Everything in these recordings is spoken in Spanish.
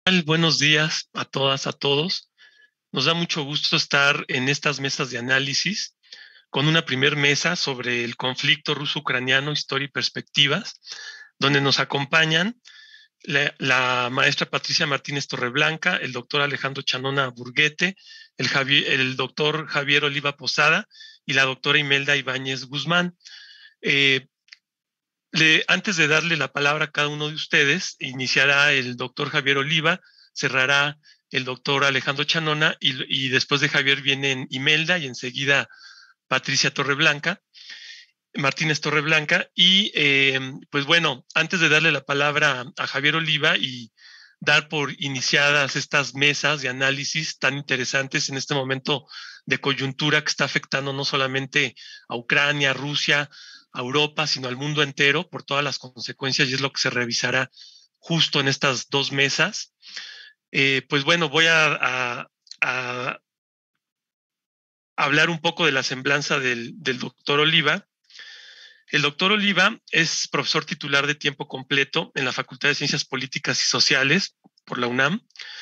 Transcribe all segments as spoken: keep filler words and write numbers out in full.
Buenos días a todas, a todos. Nos da mucho gusto estar en estas mesas de análisis con una primer mesa sobre el conflicto ruso-ucraniano, historia y perspectivas, donde nos acompañan la, la maestra Patricia Martínez Torreblanca, el doctor Alejandro Chanona Burguete, el, Javi, el doctor Javier Oliva Posada y la doctora Imelda Ibáñez Guzmán. Eh, Le, antes de darle la palabra a cada uno de ustedes, iniciará el doctor Javier Oliva, cerrará el doctor Alejandro Chanona y, y después de Javier vienen Imelda y enseguida Patricia Torreblanca, Martínez Torreblanca. Y eh, pues bueno, antes de darle la palabra a, a Javier Oliva y dar por iniciadas estas mesas de análisis tan interesantes en este momento de coyuntura que está afectando no solamente a Ucrania, a Rusia, a Europa, sino al mundo entero por todas las consecuencias, y es lo que se revisará justo en estas dos mesas. Eh, pues bueno, voy a, a, a, hablar un poco de la semblanza del, del doctor Oliva. El doctor Oliva es profesor titular de tiempo completo en la Facultad de Ciencias Políticas y Sociales por la UNAM,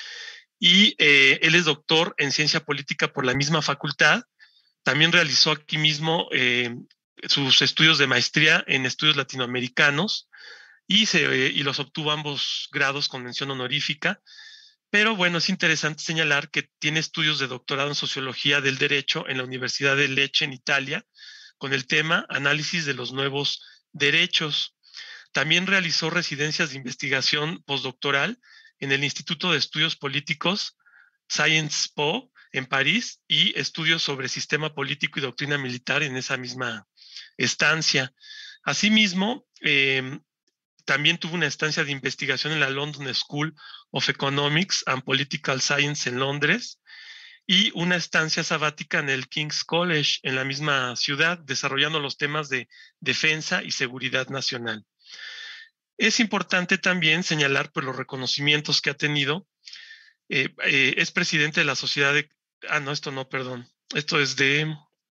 y eh, él es doctor en ciencia política por la misma facultad. También realizó aquí mismo eh, sus estudios de maestría en estudios latinoamericanos y, se, eh, y los obtuvo ambos grados con mención honorífica. Pero bueno, es interesante señalar que tiene estudios de doctorado en sociología del derecho en la Universidad de Lecce en Italia, con el tema Análisis de los nuevos derechos. También realizó residencias de investigación postdoctoral en el Instituto de Estudios Políticos Sciences Po en París y estudios sobre sistema político y doctrina militar en esa misma estancia. Asimismo, eh, también tuvo una estancia de investigación en la London School of Economics and Political Science en Londres y una estancia sabática en el King's College en la misma ciudad, desarrollando los temas de defensa y seguridad nacional. Es importante también señalar pues, los reconocimientos que ha tenido. Eh, eh, es presidente de la Sociedad de... Ah, no, esto no, perdón. Esto es de...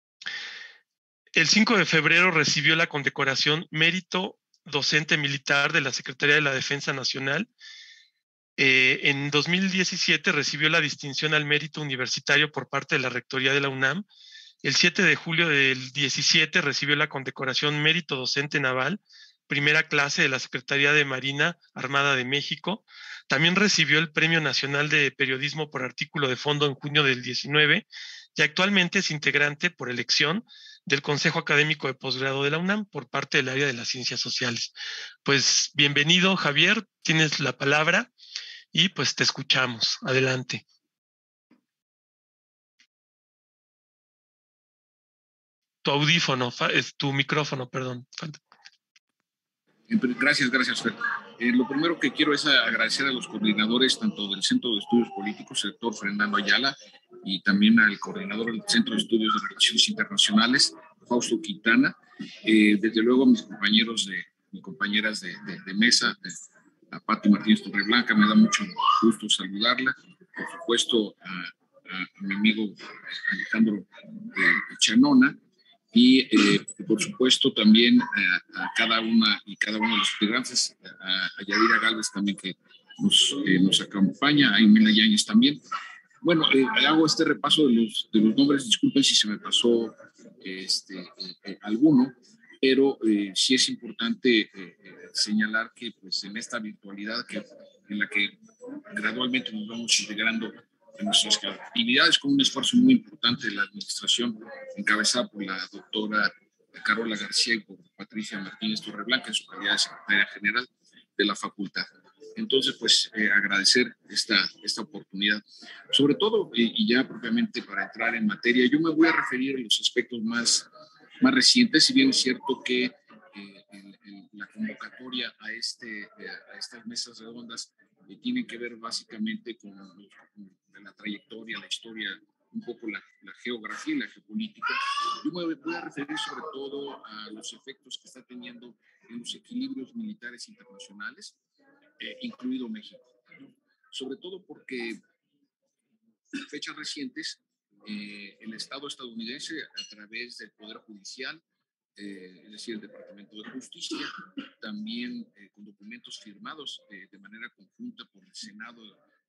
El cinco de febrero recibió la condecoración Mérito Docente Militar de la Secretaría de la Defensa Nacional. Eh, en dos mil diecisiete recibió la distinción al mérito universitario por parte de la Rectoría de la UNAM. El siete de julio del diecisiete recibió la condecoración Mérito Docente Naval, primera clase de la Secretaría de Marina Armada de México. También recibió el Premio Nacional de Periodismo por artículo de fondo en junio del diecinueve y actualmente es integrante por elección del Consejo Académico de Posgrado de la UNAM por parte del área de las ciencias sociales. Pues bienvenido, Javier, tienes la palabra y pues te escuchamos. Adelante. Tu audífono, tu micrófono, perdón. Gracias, gracias, Fer. Eh, lo primero que quiero es agradecer a los coordinadores tanto del Centro de Estudios Políticos, el doctor Fernando Ayala, y también al coordinador del Centro de Estudios de Relaciones Internacionales, Fausto Quintana. Eh, desde luego a mis compañeros de, mis compañeras de, de, de mesa, a Pati Martínez Torreblanca, me da mucho gusto saludarla. Por supuesto, a, a, a mi amigo Alejandro eh, Chanona. Y eh, por supuesto también a, a cada una y cada uno de los integrantes, a, a Yadira Galvez también que nos, eh, nos acompaña, a Imelda Yáñez también. Bueno, eh, hago este repaso de los, de los nombres, disculpen si se me pasó este, eh, eh, alguno, pero eh, sí es importante eh, eh, señalar que pues, en esta virtualidad que, en la que gradualmente nos vamos integrando en nuestras actividades con un esfuerzo muy importante de la administración encabezada por la doctora Carola García y por Patricia Martínez Torreblanca en su calidad de secretaria general de la facultad. Entonces, pues eh, agradecer esta, esta oportunidad. Sobre todo, eh, y ya propiamente para entrar en materia, yo me voy a referir a los aspectos más, más recientes, si bien es cierto que eh, el, el, la convocatoria a, este, eh, a estas mesas redondas eh, tiene que ver básicamente con, con la trayectoria, la historia, un poco la, la geografía y la geopolítica. Yo me voy a referir sobre todo a los efectos que está teniendo en los equilibrios militares internacionales, eh, incluido México. Sobre todo porque en fechas recientes, eh, el Estado estadounidense, a través del Poder Judicial, eh, es decir, el Departamento de Justicia, también eh, con documentos firmados eh, de manera conjunta por el Senado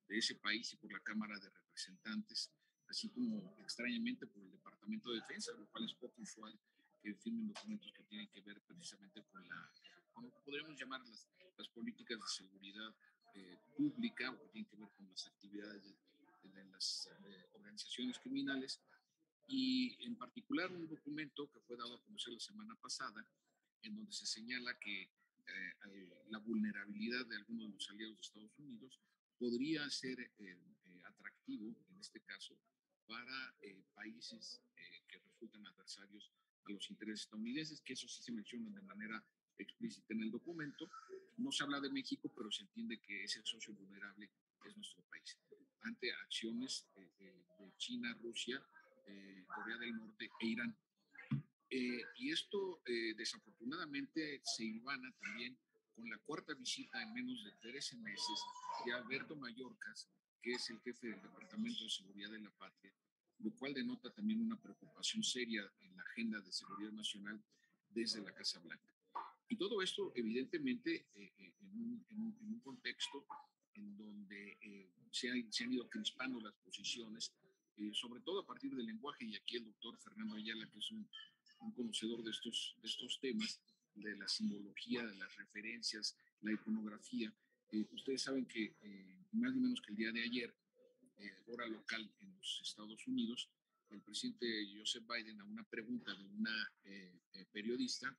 de ese país y por la Cámara de Representantes, así como extrañamente por el Departamento de Defensa, lo cual es poco usual que firmen documentos que tienen que ver precisamente con la, con lo que podríamos llamar las, las políticas de seguridad eh, pública, o que tienen que ver con las actividades de, de, de las eh, organizaciones criminales, y en particular un documento que fue dado a conocer la semana pasada, en donde se señala que eh, la vulnerabilidad de algunos de los aliados de Estados Unidos podría ser eh, eh, atractivo, en este caso, para eh, países eh, que resultan adversarios a los intereses estadounidenses, que eso sí se menciona de manera explícita en el documento. No se habla de México, pero se entiende que ese socio vulnerable es nuestro país, ante acciones eh, eh, de China, Rusia, eh, Corea del Norte e Irán. Eh, y esto eh, desafortunadamente se hilvana también con la cuarta visita en menos de trece meses de Alberto Mayorkas, que es el jefe del Departamento de Seguridad de la Patria, lo cual denota también una preocupación seria en la agenda de seguridad nacional desde la Casa Blanca. Y todo esto, evidentemente, eh, eh, en, un, en, un, en un contexto en donde eh, se, ha, se han ido crispando las posiciones, eh, sobre todo a partir del lenguaje, y aquí el doctor Fernando Ayala, que es un, un conocedor de estos, de estos temas, de la simbología, de las referencias, la iconografía. Eh, ustedes saben que eh, más o menos que el día de ayer, eh, hora local en los Estados Unidos, el presidente Joseph Biden, a una pregunta de una eh, eh, periodista,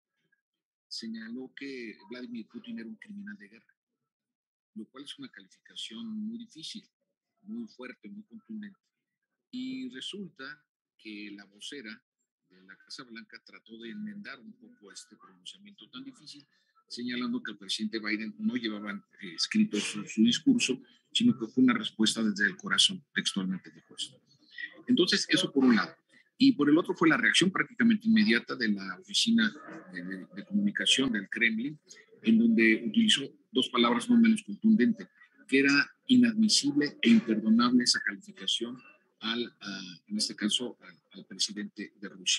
señaló que Vladimir Putin era un criminal de guerra, lo cual es una calificación muy difícil, muy fuerte, muy contundente. Y resulta que la vocera de la Casa Blanca trató de enmendar un poco este pronunciamiento tan difícil, señalando que el presidente Biden no llevaba eh, escrito su, su discurso, sino que fue una respuesta desde el corazón, textualmente dijo esto. Entonces, eso por un lado. Y por el otro fue la reacción prácticamente inmediata de la oficina de, de, de comunicación del Kremlin, en donde utilizó dos palabras no menos contundentes, que era inadmisible e imperdonable esa calificación al, uh, en este caso, al, al presidente de Rusia.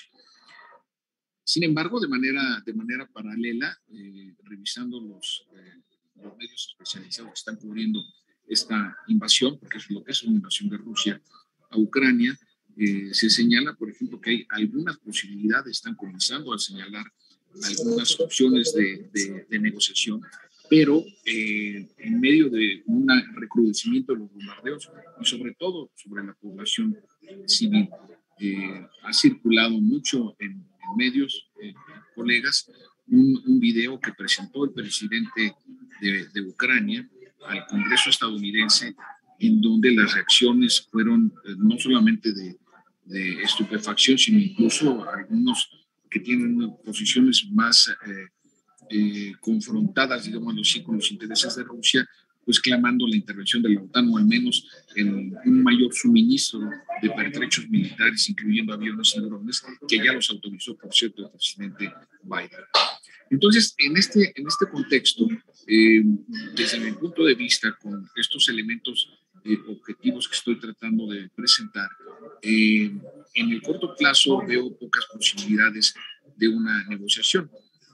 Sin embargo, de manera, de manera paralela, eh, revisando los, eh, los medios especializados que están cubriendo esta invasión, porque es lo que es una invasión de Rusia a Ucrania, eh, se señala, por ejemplo, que hay algunas posibilidades, están comenzando a señalar algunas opciones de, de, de negociación, pero eh, en medio de un recrudecimiento de los bombardeos y sobre todo sobre la población civil. Eh, ha circulado mucho en, en medios, eh, colegas, un, un video que presentó el presidente de, de Ucrania al Congreso estadounidense, en donde las reacciones fueron eh, no solamente de, de estupefacción, sino incluso algunos que tienen posiciones más eh, eh, confrontadas, digámoslo así, con los intereses de Rusia, pues clamando la intervención de la OTAN, o al menos en un mayor suministro de pertrechos militares, incluyendo aviones y drones, que ya los autorizó, por cierto, el presidente Biden. Entonces, en este, en este contexto, eh, desde mi punto de vista, con estos elementos eh, objetivos que estoy tratando de presentar, eh, en el corto plazo veo pocas posibilidades de una negociación.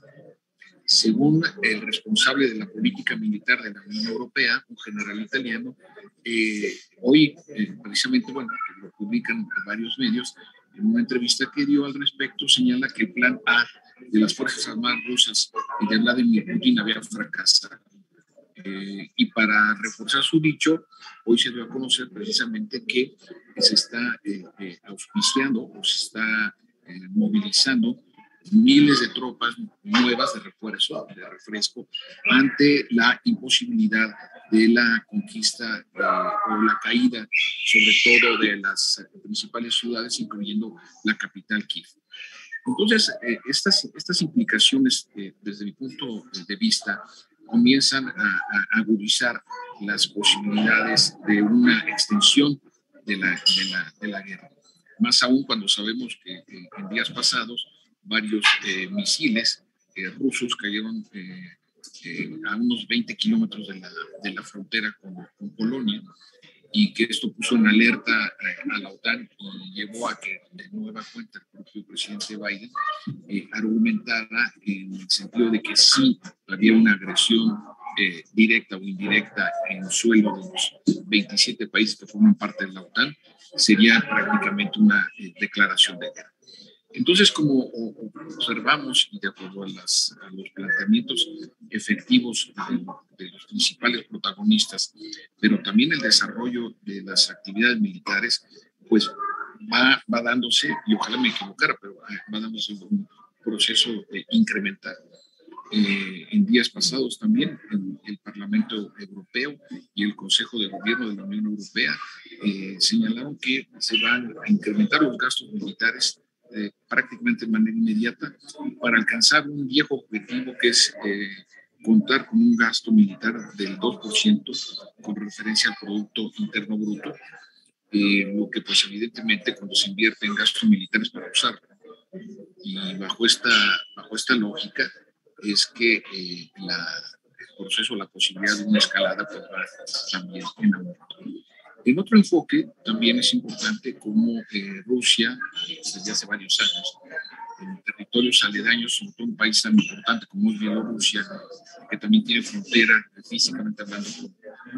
Según el responsable de la política militar de la Unión Europea, un general italiano, eh, hoy eh, precisamente, bueno, lo publican varios medios, en una entrevista que dio al respecto, señala que el plan A de las Fuerzas Armadas rusas y de Vladimir Putin había fracasado. Eh, y para reforzar su dicho, hoy se dio a conocer precisamente que se está eh, eh, auspiciando o se está eh, movilizando miles de tropas nuevas de refuerzo, de refresco, ante la imposibilidad de la conquista eh, o la caída, sobre todo de las principales ciudades, incluyendo la capital Kiev. Entonces, eh, estas, estas implicaciones, eh, desde mi punto de vista, comienzan a, a agudizar las posibilidades de una extensión de la, de la, de la guerra. Más aún cuando sabemos que eh, en días pasados varios eh, misiles eh, rusos cayeron eh, eh, a unos veinte kilómetros de la, de la frontera con, con Polonia, y que esto puso en alerta a, a la OTAN y llevó a que de nueva cuenta el propio presidente Biden eh, argumentara en el sentido de que sí había una agresión eh, directa o indirecta en suelo de los veintisiete países que forman parte de la OTAN, sería prácticamente una eh, declaración de guerra. Entonces, como observamos y de acuerdo a, las, a los planteamientos efectivos de, de los principales protagonistas, pero también el desarrollo de las actividades militares, pues va, va dándose, y ojalá me equivocara, pero va dándose un proceso eh, incremental. Eh, en días pasados también el, el Parlamento Europeo y el Consejo de Gobierno de la Unión Europea eh, señalaron que se van a incrementar los gastos militares eh, prácticamente de manera inmediata para alcanzar un viejo objetivo que es eh, contar con un gasto militar del dos por ciento con referencia al Producto Interno Bruto, eh, lo que pues evidentemente cuando se invierte en gastos militares para usarlo. Y bajo esta, bajo esta lógica es que eh, la, el proceso, la posibilidad de una escalada pues va también en aumento. En otro enfoque también es importante cómo eh, Rusia, desde hace varios años, en territorios aledaños, sobre todo un país tan importante como es Bielorrusia, que también tiene frontera físicamente hablando con,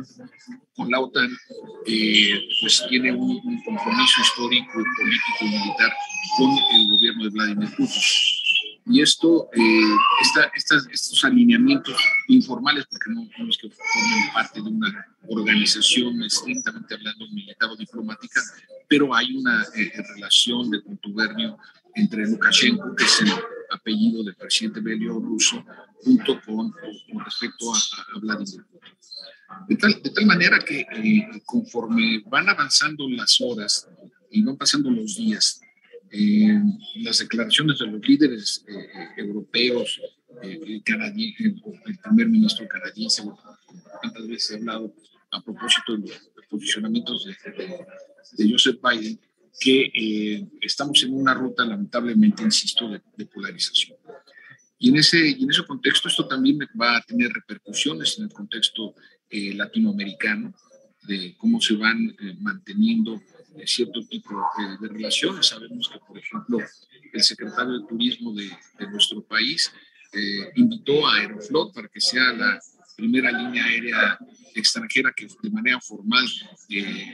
con la OTAN, eh, pues tiene un, un compromiso histórico, político y militar con el gobierno de Vladimir Putin. Y esto, eh, esta, estas, estos alineamientos informales, porque no, no es que formen parte de una organización estrictamente hablando militar o diplomática, pero hay una eh, relación de contubernio entre Lukashenko, que es el apellido del presidente bielorruso, junto con, con respecto a, a Vladimir Putin. De tal, de tal manera que eh, conforme van avanzando las horas y van pasando los días, Eh, las declaraciones de los líderes eh, europeos, eh, el, canadiense, el, el primer ministro canadiense, tantas veces he hablado a propósito de los posicionamientos de, de, de Joseph Biden, que eh, estamos en una ruta lamentablemente, insisto, de, de polarización. Y en, ese, y en ese contexto esto también va a tener repercusiones en el contexto eh, latinoamericano, de cómo se van eh, manteniendo eh, cierto tipo eh, de relaciones. Sabemos que, por ejemplo, el secretario de Turismo de, de nuestro país eh, invitó a Aeroflot para que sea la primera línea aérea extranjera que de manera formal eh,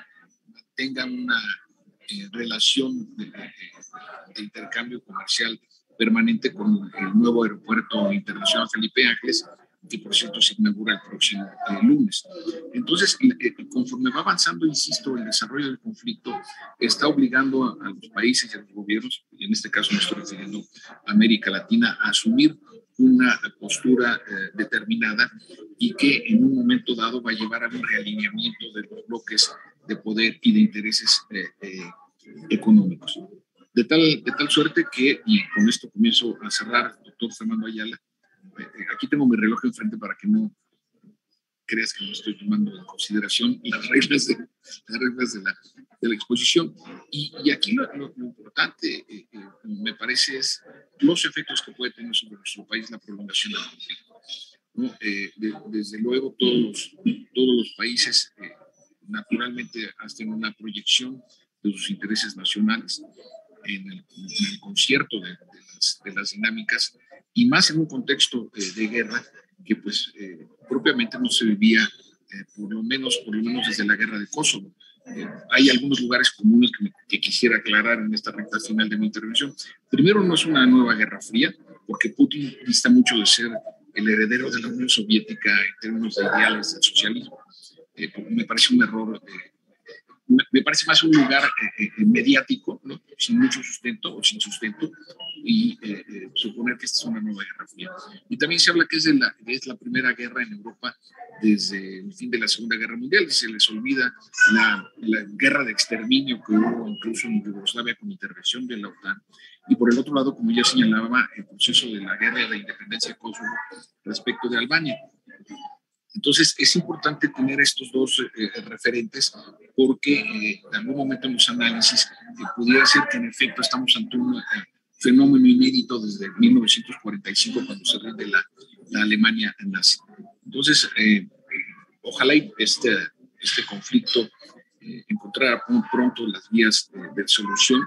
tenga una eh, relación de, de, de intercambio comercial permanente con el nuevo aeropuerto internacional Felipe Ángeles, que por cierto se inaugura el próximo eh, lunes. Entonces, eh, conforme va avanzando, insisto, el desarrollo del conflicto está obligando a, a los países y a los gobiernos, y en este caso me estoy refiriendo a América Latina, a asumir una postura eh, determinada y que en un momento dado va a llevar a un realineamiento de los bloques de poder y de intereses eh, eh, económicos. De tal, de tal suerte que, y con esto comienzo a cerrar, doctor Fernando Ayala, aquí tengo mi reloj enfrente para que no creas que no estoy tomando en consideración las reglas de, las reglas de, la, de la exposición. Y, y aquí lo, lo, lo importante, eh, eh, me parece, es los efectos que puede tener sobre nuestro país la prolongación del conflicto. ¿No? Eh, de, desde luego, todos los, todos los países eh, naturalmente hacen una proyección de sus intereses nacionales en el, en el concierto de, de, las, de las dinámicas, y más en un contexto eh, de guerra que pues eh, propiamente no se vivía eh, por lo menos por lo menos desde la guerra de Kosovo. Eh, hay algunos lugares comunes que, me, que quisiera aclarar en esta recta final de mi intervención. Primero, no es una nueva guerra fría, porque Putin dista mucho de ser el heredero de la Unión Soviética en términos de ideales del socialismo. Eh, me parece un error, eh, me parece más un lugar eh, eh, mediático, ¿no? Sin mucho sustento o sin sustento, y eh, eh, suponer que esta es una nueva guerra fría. Y también se habla que es, de la, que es la primera guerra en Europa desde el fin de la Segunda Guerra Mundial, y se les olvida la, la guerra de exterminio que hubo incluso en Yugoslavia con intervención de la OTAN. Y por el otro lado, como ya señalaba, el proceso de la guerra de independencia de Kosovo respecto de Albania. Entonces, es importante tener estos dos eh, referentes porque eh, en algún momento en los análisis eh, pudiera ser que en efecto estamos ante un eh, fenómeno inédito desde mil novecientos cuarenta y cinco, cuando se rinde la, la Alemania nazi. Entonces, eh, ojalá este, este conflicto eh, encontrara muy pronto las vías de, de solución,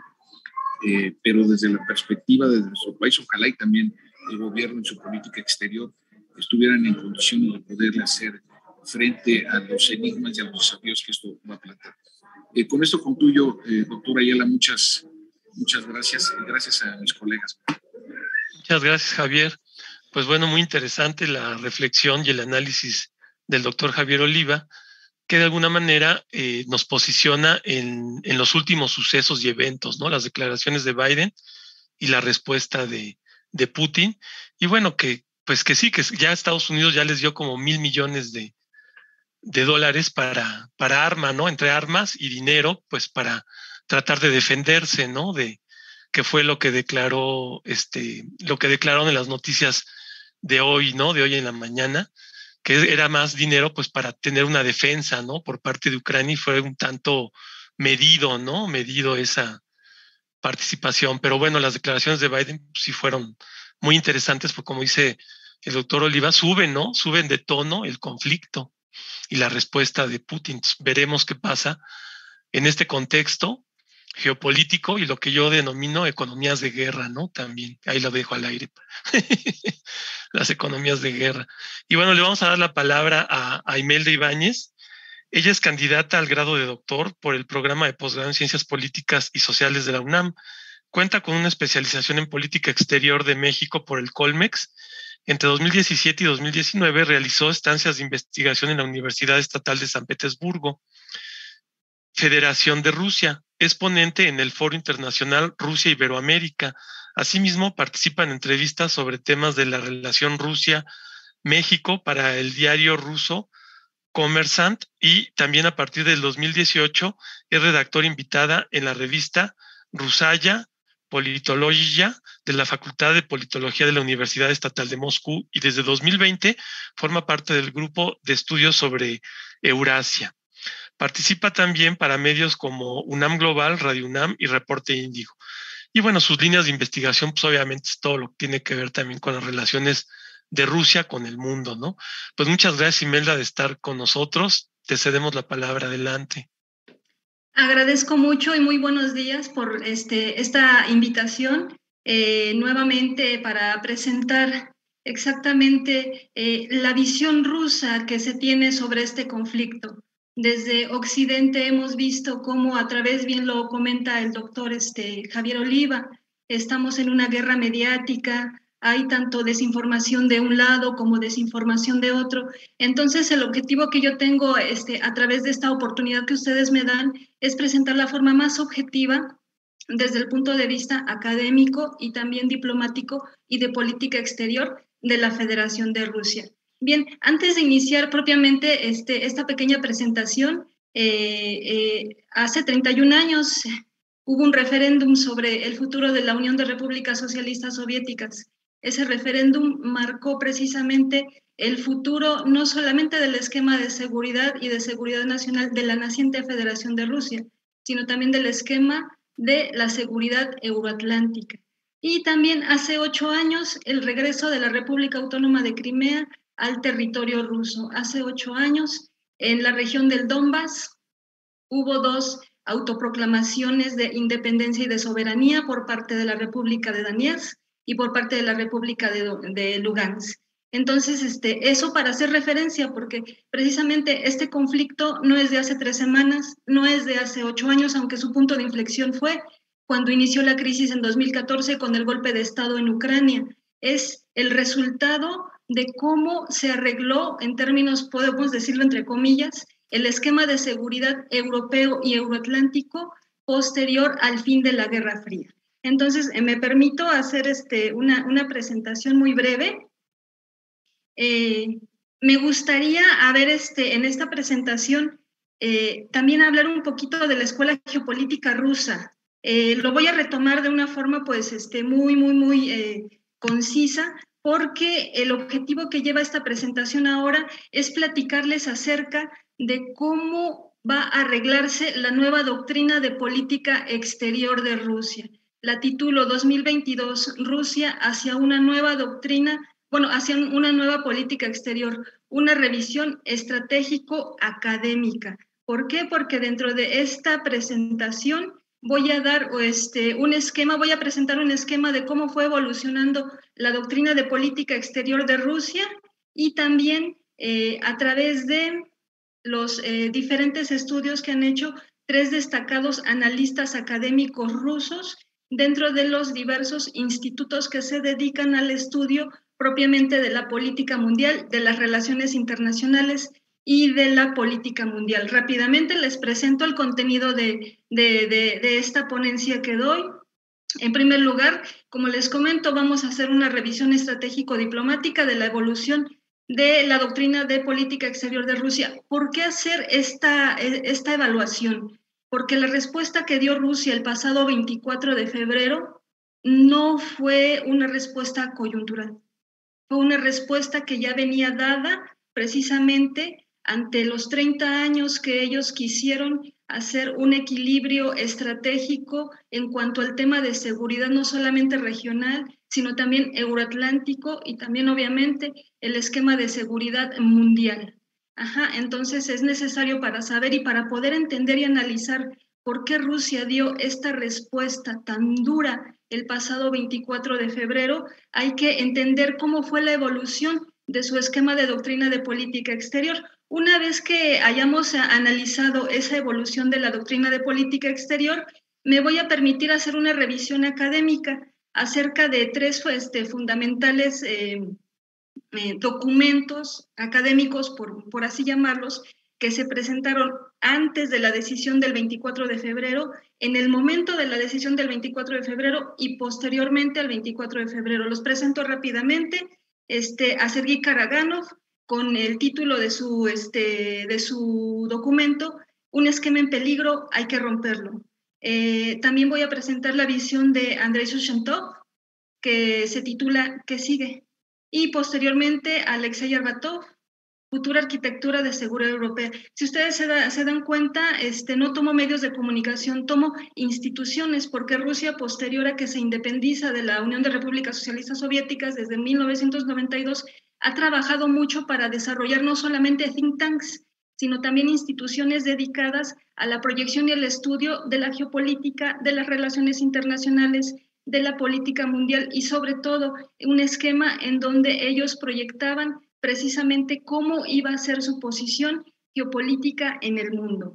eh, pero desde la perspectiva de nuestro país, ojalá y también el gobierno en su política exterior estuvieran en condiciones de poder hacer frente a los enigmas y a los desafíos que esto va a plantear. Eh, con esto concluyo, eh, doctora Ayala, muchas, muchas gracias y gracias a mis colegas. Muchas gracias, Javier. Pues bueno, muy interesante la reflexión y el análisis del doctor Javier Oliva, que de alguna manera eh, nos posiciona en, en los últimos sucesos y eventos, ¿no? Las declaraciones de Biden y la respuesta de, de Putin. Y bueno, que pues que sí, que ya Estados Unidos ya les dio como mil millones de, de dólares para, para arma, ¿no? Entre armas y dinero, pues para tratar de defenderse, ¿no? De que fue lo que declaró, este, lo que declararon en las noticias de hoy, ¿no? De hoy en la mañana, que era más dinero, pues para tener una defensa, ¿no? Por parte de Ucrania, y fue un tanto medido, ¿no? Medido esa participación. Pero bueno, las declaraciones de Biden pues, sí fueron muy interesantes, porque como dice el doctor Oliva, suben, ¿no? Suben de tono el conflicto y la respuesta de Putin. Entonces, veremos qué pasa en este contexto geopolítico y lo que yo denomino economías de guerra, ¿no? También, ahí lo dejo al aire. Las economías de guerra. Y bueno, le vamos a dar la palabra a, a Imelda Ibáñez. Ella es candidata al grado de doctor por el programa de posgrado en Ciencias Políticas y Sociales de la UNAM. Cuenta con una especialización en política exterior de México por el Colmex. Entre dos mil diecisiete y dos mil diecinueve realizó estancias de investigación en la Universidad Estatal de San Petersburgo, Federación de Rusia. Es ponente en el Foro Internacional Rusia-Iberoamérica. Asimismo, participa en entrevistas sobre temas de la relación Rusia-México para el diario ruso Kommersant, y también a partir del dos mil dieciocho es redactora invitada en la revista Rusaya Politologia de la Facultad de Politología de la Universidad Estatal de Moscú, y desde dos mil veinte forma parte del grupo de estudios sobre Eurasia. Participa también para medios como UNAM Global, Radio UNAM y Reporte Índigo. Y bueno, sus líneas de investigación, pues obviamente es todo lo que tiene que ver también con las relaciones de Rusia con el mundo, ¿no? Pues muchas gracias, Imelda, de estar con nosotros. Te cedemos la palabra. Adelante. Agradezco mucho y muy buenos días por este, esta invitación eh, nuevamente para presentar exactamente eh, la visión rusa que se tiene sobre este conflicto. Desde Occidente hemos visto cómo, a través, bien lo comenta el doctor este, Javier Oliva, estamos en una guerra mediática, hay tanto desinformación de un lado como desinformación de otro. Entonces, el objetivo que yo tengo este, a través de esta oportunidad que ustedes me dan es presentar la forma más objetiva desde el punto de vista académico y también diplomático y de política exterior de la Federación de Rusia. Bien, antes de iniciar propiamente este, esta pequeña presentación, eh, eh, hace treinta y un años hubo un referéndum sobre el futuro de la Unión de Repúblicas Socialistas Soviéticas. Ese referéndum marcó precisamente el futuro no solamente del esquema de seguridad y de seguridad nacional de la naciente Federación de Rusia, sino también del esquema de la seguridad euroatlántica. Y también hace ocho años el regreso de la República Autónoma de Crimea al territorio ruso. Hace ocho años en la región del Donbass hubo dos autoproclamaciones de independencia y de soberanía por parte de la República de Donetsk y por parte de la República de, de Lugansk. Entonces, este, eso para hacer referencia, porque precisamente este conflicto no es de hace tres semanas, no es de hace ocho años, aunque su punto de inflexión fue cuando inició la crisis en dos mil catorce con el golpe de Estado en Ucrania. Es el resultado de cómo se arregló, en términos, podemos decirlo entre comillas, el esquema de seguridad europeo y euroatlántico posterior al fin de la Guerra Fría. Entonces, eh, me permito hacer este, una, una presentación muy breve. Eh, me gustaría, a ver, este, en esta presentación, eh, también hablar un poquito de la Escuela Geopolítica Rusa. Eh, lo voy a retomar de una forma, pues, este, muy, muy, muy eh, concisa, porque el objetivo que lleva esta presentación ahora es platicarles acerca de cómo va a arreglarse la nueva doctrina de política exterior de Rusia. La titulo dos mil veintidós, Rusia hacia una nueva doctrina, bueno, hacia una nueva política exterior, una revisión estratégico-académica. ¿Por qué? Porque dentro de esta presentación voy a dar este, un esquema, voy a presentar un esquema de cómo fue evolucionando la doctrina de política exterior de Rusia y también eh, a través de los eh, diferentes estudios que han hecho tres destacados analistas académicos rusos dentro de los diversos institutos que se dedican al estudio propiamente de la política mundial, de las relaciones internacionales y de la política mundial. Rápidamente les presento el contenido de, de, de, de esta ponencia que doy. En primer lugar, como les comento, vamos a hacer una revisión estratégico-diplomática de la evolución de la doctrina de política exterior de Rusia. ¿Por qué hacer esta, esta evaluación? Porque la respuesta que dio Rusia el pasado veinticuatro de febrero no fue una respuesta coyuntural, fue una respuesta que ya venía dada precisamente ante los treinta años que ellos quisieron hacer un equilibrio estratégico en cuanto al tema de seguridad, no solamente regional, sino también euroatlántico y también obviamente el esquema de seguridad mundial. Ajá, entonces es necesario para saber y para poder entender y analizar por qué Rusia dio esta respuesta tan dura el pasado veinticuatro de febrero, hay que entender cómo fue la evolución de su esquema de doctrina de política exterior. Una vez que hayamos analizado esa evolución de la doctrina de política exterior, me voy a permitir hacer una revisión académica acerca de tres este, fundamentales eh, eh, documentos académicos, por, por así llamarlos, que se presentaron antes de la decisión del veinticuatro de febrero, en el momento de la decisión del veinticuatro de febrero y posteriormente al veinticuatro de febrero. Los presento rápidamente este, a Sergei Karaganov con el título de su, este, de su documento, Un esquema en peligro, hay que romperlo. Eh, también voy a presentar la visión de Andrei Sushentov, que se titula ¿Qué sigue? Y posteriormente Alexei Arbatov, Futura Arquitectura de Seguridad Europea. Si ustedes se, da, se dan cuenta, este, no tomo medios de comunicación, tomo instituciones, porque Rusia, posterior a que se independiza de la Unión de Repúblicas Socialistas Soviéticas desde mil novecientos noventa y dos, ha trabajado mucho para desarrollar no solamente think tanks, sino también instituciones dedicadas a la proyección y el estudio de la geopolítica, de las relaciones internacionales, de la política mundial y sobre todo un esquema en donde ellos proyectaban precisamente cómo iba a ser su posición geopolítica en el mundo.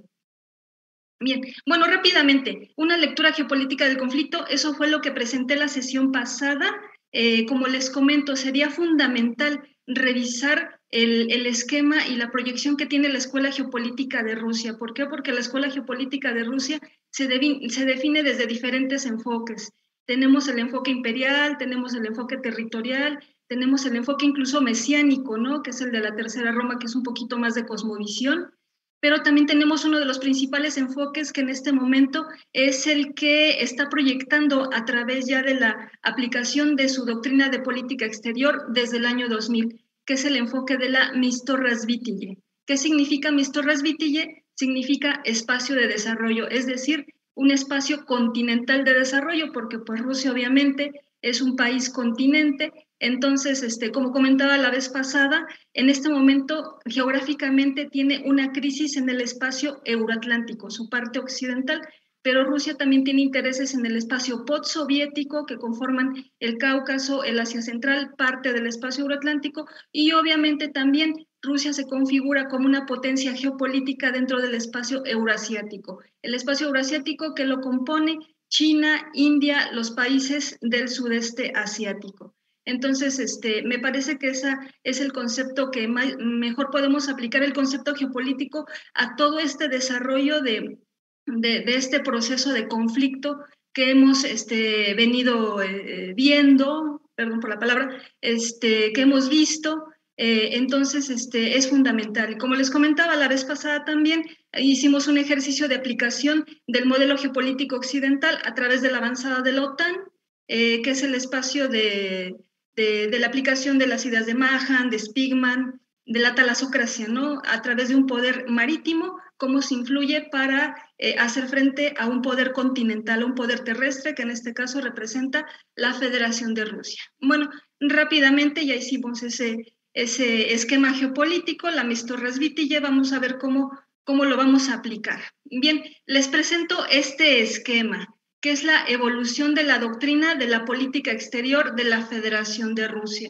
Bien, bueno, rápidamente, una lectura geopolítica del conflicto, eso fue lo que presenté la sesión pasada. Eh, como les comento, sería fundamental revisar el, el esquema y la proyección que tiene la Escuela Geopolítica de Rusia. ¿Por qué? Porque la Escuela Geopolítica de Rusia se, devi- se define desde diferentes enfoques. Tenemos el enfoque imperial, tenemos el enfoque territorial, tenemos el enfoque incluso mesiánico, ¿no? Que es el de la Tercera Roma, que es un poquito más de cosmovisión, pero también tenemos uno de los principales enfoques que en este momento es el que está proyectando a través ya de la aplicación de su doctrina de política exterior desde el año dos mil, que es el enfoque de la Misto-Razvitiye. ¿Qué significa Misto-Razvitiye? Significa espacio de desarrollo, es decir, un espacio continental de desarrollo, porque pues Rusia obviamente es un país continente. Entonces, este, como comentaba la vez pasada, en este momento geográficamente tiene una crisis en el espacio euroatlántico, su parte occidental, pero Rusia también tiene intereses en el espacio postsoviético que conforman el Cáucaso, el Asia Central, parte del espacio euroatlántico, y obviamente también Rusia se configura como una potencia geopolítica dentro del espacio euroasiático. El espacio euroasiático que lo compone China, India, los países del sudeste asiático. Entonces, este, me parece que ese es el concepto que más, mejor podemos aplicar, el concepto geopolítico, a todo este desarrollo de, de, de este proceso de conflicto que hemos este, venido eh, viendo, perdón por la palabra, este, que hemos visto. Eh, entonces, este, es fundamental. Y como les comentaba la vez pasada también, hicimos un ejercicio de aplicación del modelo geopolítico occidental a través de la avanzada de la OTAN, eh, que es el espacio de, de, de la aplicación de las ideas de Mahan, de Spigman, de la talasocracia, ¿no? A través de un poder marítimo, cómo se influye para eh, hacer frente a un poder continental, a un poder terrestre, que en este caso representa la Federación de Rusia. Bueno, rápidamente ya hicimos ese, ese esquema geopolítico, la Misto-Razvitiye, vamos a ver cómo, cómo lo vamos a aplicar. Bien, les presento este esquema, que es la evolución de la doctrina de la política exterior de la Federación de Rusia.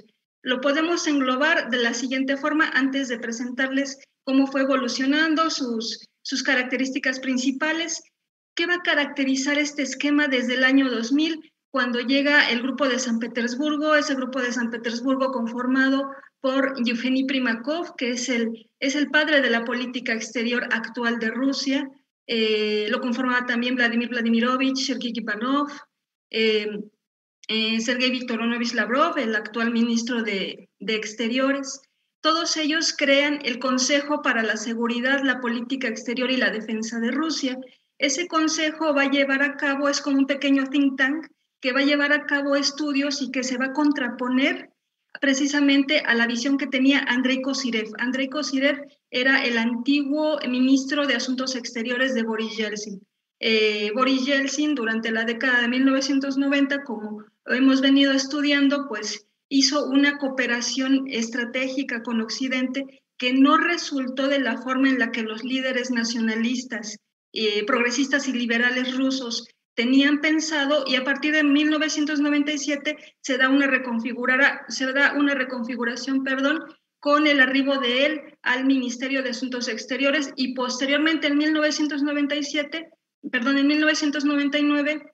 Lo podemos englobar de la siguiente forma antes de presentarles cómo fue evolucionando sus, sus características principales. ¿Qué va a caracterizar este esquema desde el año dos mil, cuando llega el grupo de San Petersburgo, ese grupo de San Petersburgo conformado por Yevgeny Primakov, que es el, es el padre de la política exterior actual de Rusia? Eh, lo conformaba también Vladimir Vladimirovich, Sergei Ivanov, eh, eh, Sergei Viktorovich Lavrov, el actual ministro de, de Exteriores. Todos ellos crean el Consejo para la Seguridad, la Política Exterior y la Defensa de Rusia. Ese consejo va a llevar a cabo, es como un pequeño think tank, que va a llevar a cabo estudios y que se va a contraponer precisamente a la visión que tenía Andrei Kozyrev. Andrei Kozyrev era el antiguo ministro de Asuntos Exteriores de Boris Yeltsin. Eh, Boris Yeltsin, durante la década de mil novecientos noventa, como hemos venido estudiando, pues hizo una cooperación estratégica con Occidente que no resultó de la forma en la que los líderes nacionalistas, eh, progresistas y liberales rusos tenían pensado, y a partir de mil novecientos noventa y siete se da una, se da una reconfiguración perdón, con el arribo de él al Ministerio de Asuntos Exteriores, y posteriormente en mil novecientos noventa y siete, perdón, en mil novecientos noventa y nueve,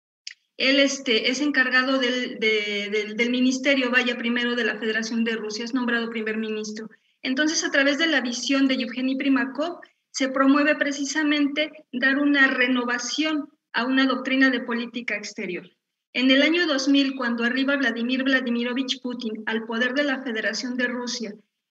él este, es encargado del, de, del, del ministerio, vaya, primero de la Federación de Rusia, es nombrado primer ministro. Entonces, a través de la visión de Yevgeny Primakov, se promueve precisamente dar una renovación a una doctrina de política exterior. En el año dos mil, cuando arriba Vladimir Vladimirovich Putin al poder de la Federación de Rusia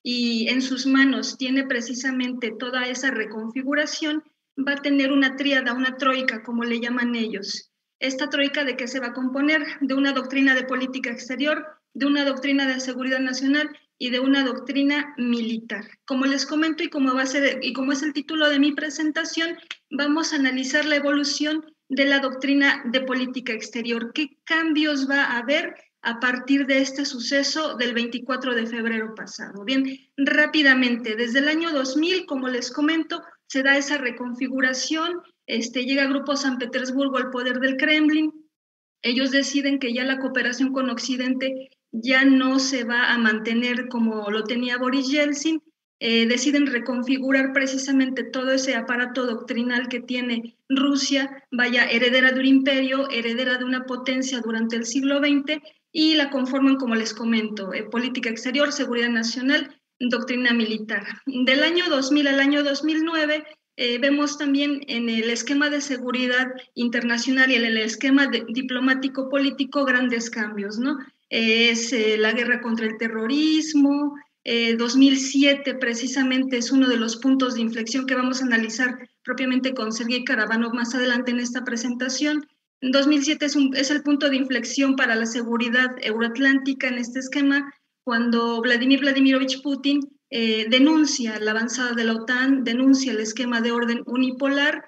y en sus manos tiene precisamente toda esa reconfiguración, va a tener una tríada, una troika, como le llaman ellos. Esta troika, ¿de qué se va a componer? De una doctrina de política exterior, de una doctrina de seguridad nacional y de una doctrina militar. Como les comento y como, va a ser, y como es el título de mi presentación, vamos a analizar la evolución de la doctrina de política exterior. ¿Qué cambios va a haber a partir de este suceso del veinticuatro de febrero pasado? Bien, rápidamente, desde el año dos mil, como les comento, se da esa reconfiguración, este, llega Grupo San Petersburgo al poder del Kremlin. Ellos deciden que ya la cooperación con Occidente ya no se va a mantener como lo tenía Boris Yeltsin. Eh, deciden reconfigurar precisamente todo ese aparato doctrinal que tiene Rusia, vaya, heredera de un imperio, heredera de una potencia durante el siglo veinte, y la conforman, como les comento, eh, política exterior, seguridad nacional, doctrina militar. Del año dos mil al año dos mil nueve, eh, vemos también en el esquema de seguridad internacional y en el esquema de, diplomático político grandes cambios, ¿no? Eh, es eh, la guerra contra el terrorismo. Eh, dos mil siete precisamente es uno de los puntos de inflexión que vamos a analizar propiamente con Sergei Karavanov más adelante en esta presentación. En dos mil siete es, un, es el punto de inflexión para la seguridad euroatlántica en este esquema, cuando Vladimir Vladimirovich Putin eh, denuncia la avanzada de la OTAN, denuncia el esquema de orden unipolar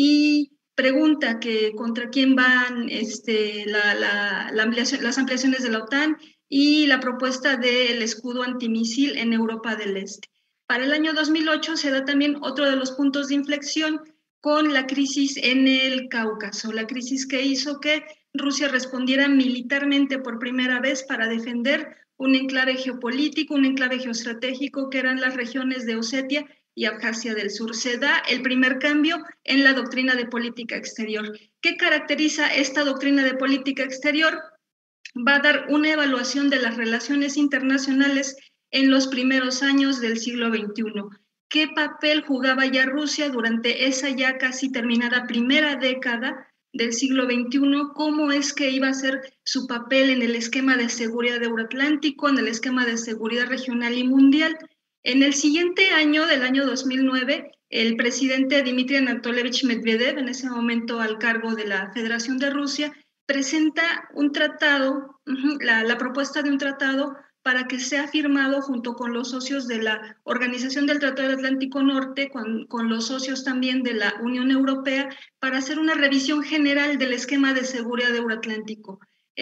y pregunta que contra quién van este, la, la, la ampliación, las ampliaciones de la OTAN y la propuesta del escudo antimisil en Europa del Este. Para el año dos mil ocho se da también otro de los puntos de inflexión con la crisis en el Cáucaso, la crisis que hizo que Rusia respondiera militarmente por primera vez para defender un enclave geopolítico, un enclave geoestratégico que eran las regiones de Osetia y Abjasia del Sur. Se da el primer cambio en la doctrina de política exterior. ¿Qué caracteriza esta doctrina de política exterior? Va a dar una evaluación de las relaciones internacionales en los primeros años del siglo veintiuno. ¿Qué papel jugaba ya Rusia durante esa ya casi terminada primera década del siglo veintiuno? ¿Cómo es que iba a ser su papel en el esquema de seguridad euroatlántico, en el esquema de seguridad regional y mundial? En el siguiente año, del año dos mil nueve, el presidente Dmitry Anatolievich Medvedev, en ese momento al cargo de la Federación de Rusia, presenta un tratado, la, la propuesta de un tratado para que sea firmado junto con los socios de la Organización del Tratado del Atlántico Norte, con, con los socios también de la Unión Europea, para hacer una revisión general del esquema de seguridad euroatlántico.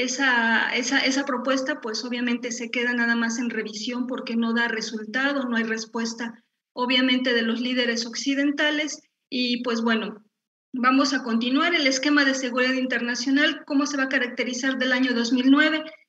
Esa, esa, esa propuesta, pues obviamente se queda nada más en revisión porque no da resultado, no hay respuesta, obviamente, de los líderes occidentales. Y pues bueno, vamos a continuar el esquema de seguridad internacional. ¿Cómo se va a caracterizar del año dos mil nueve?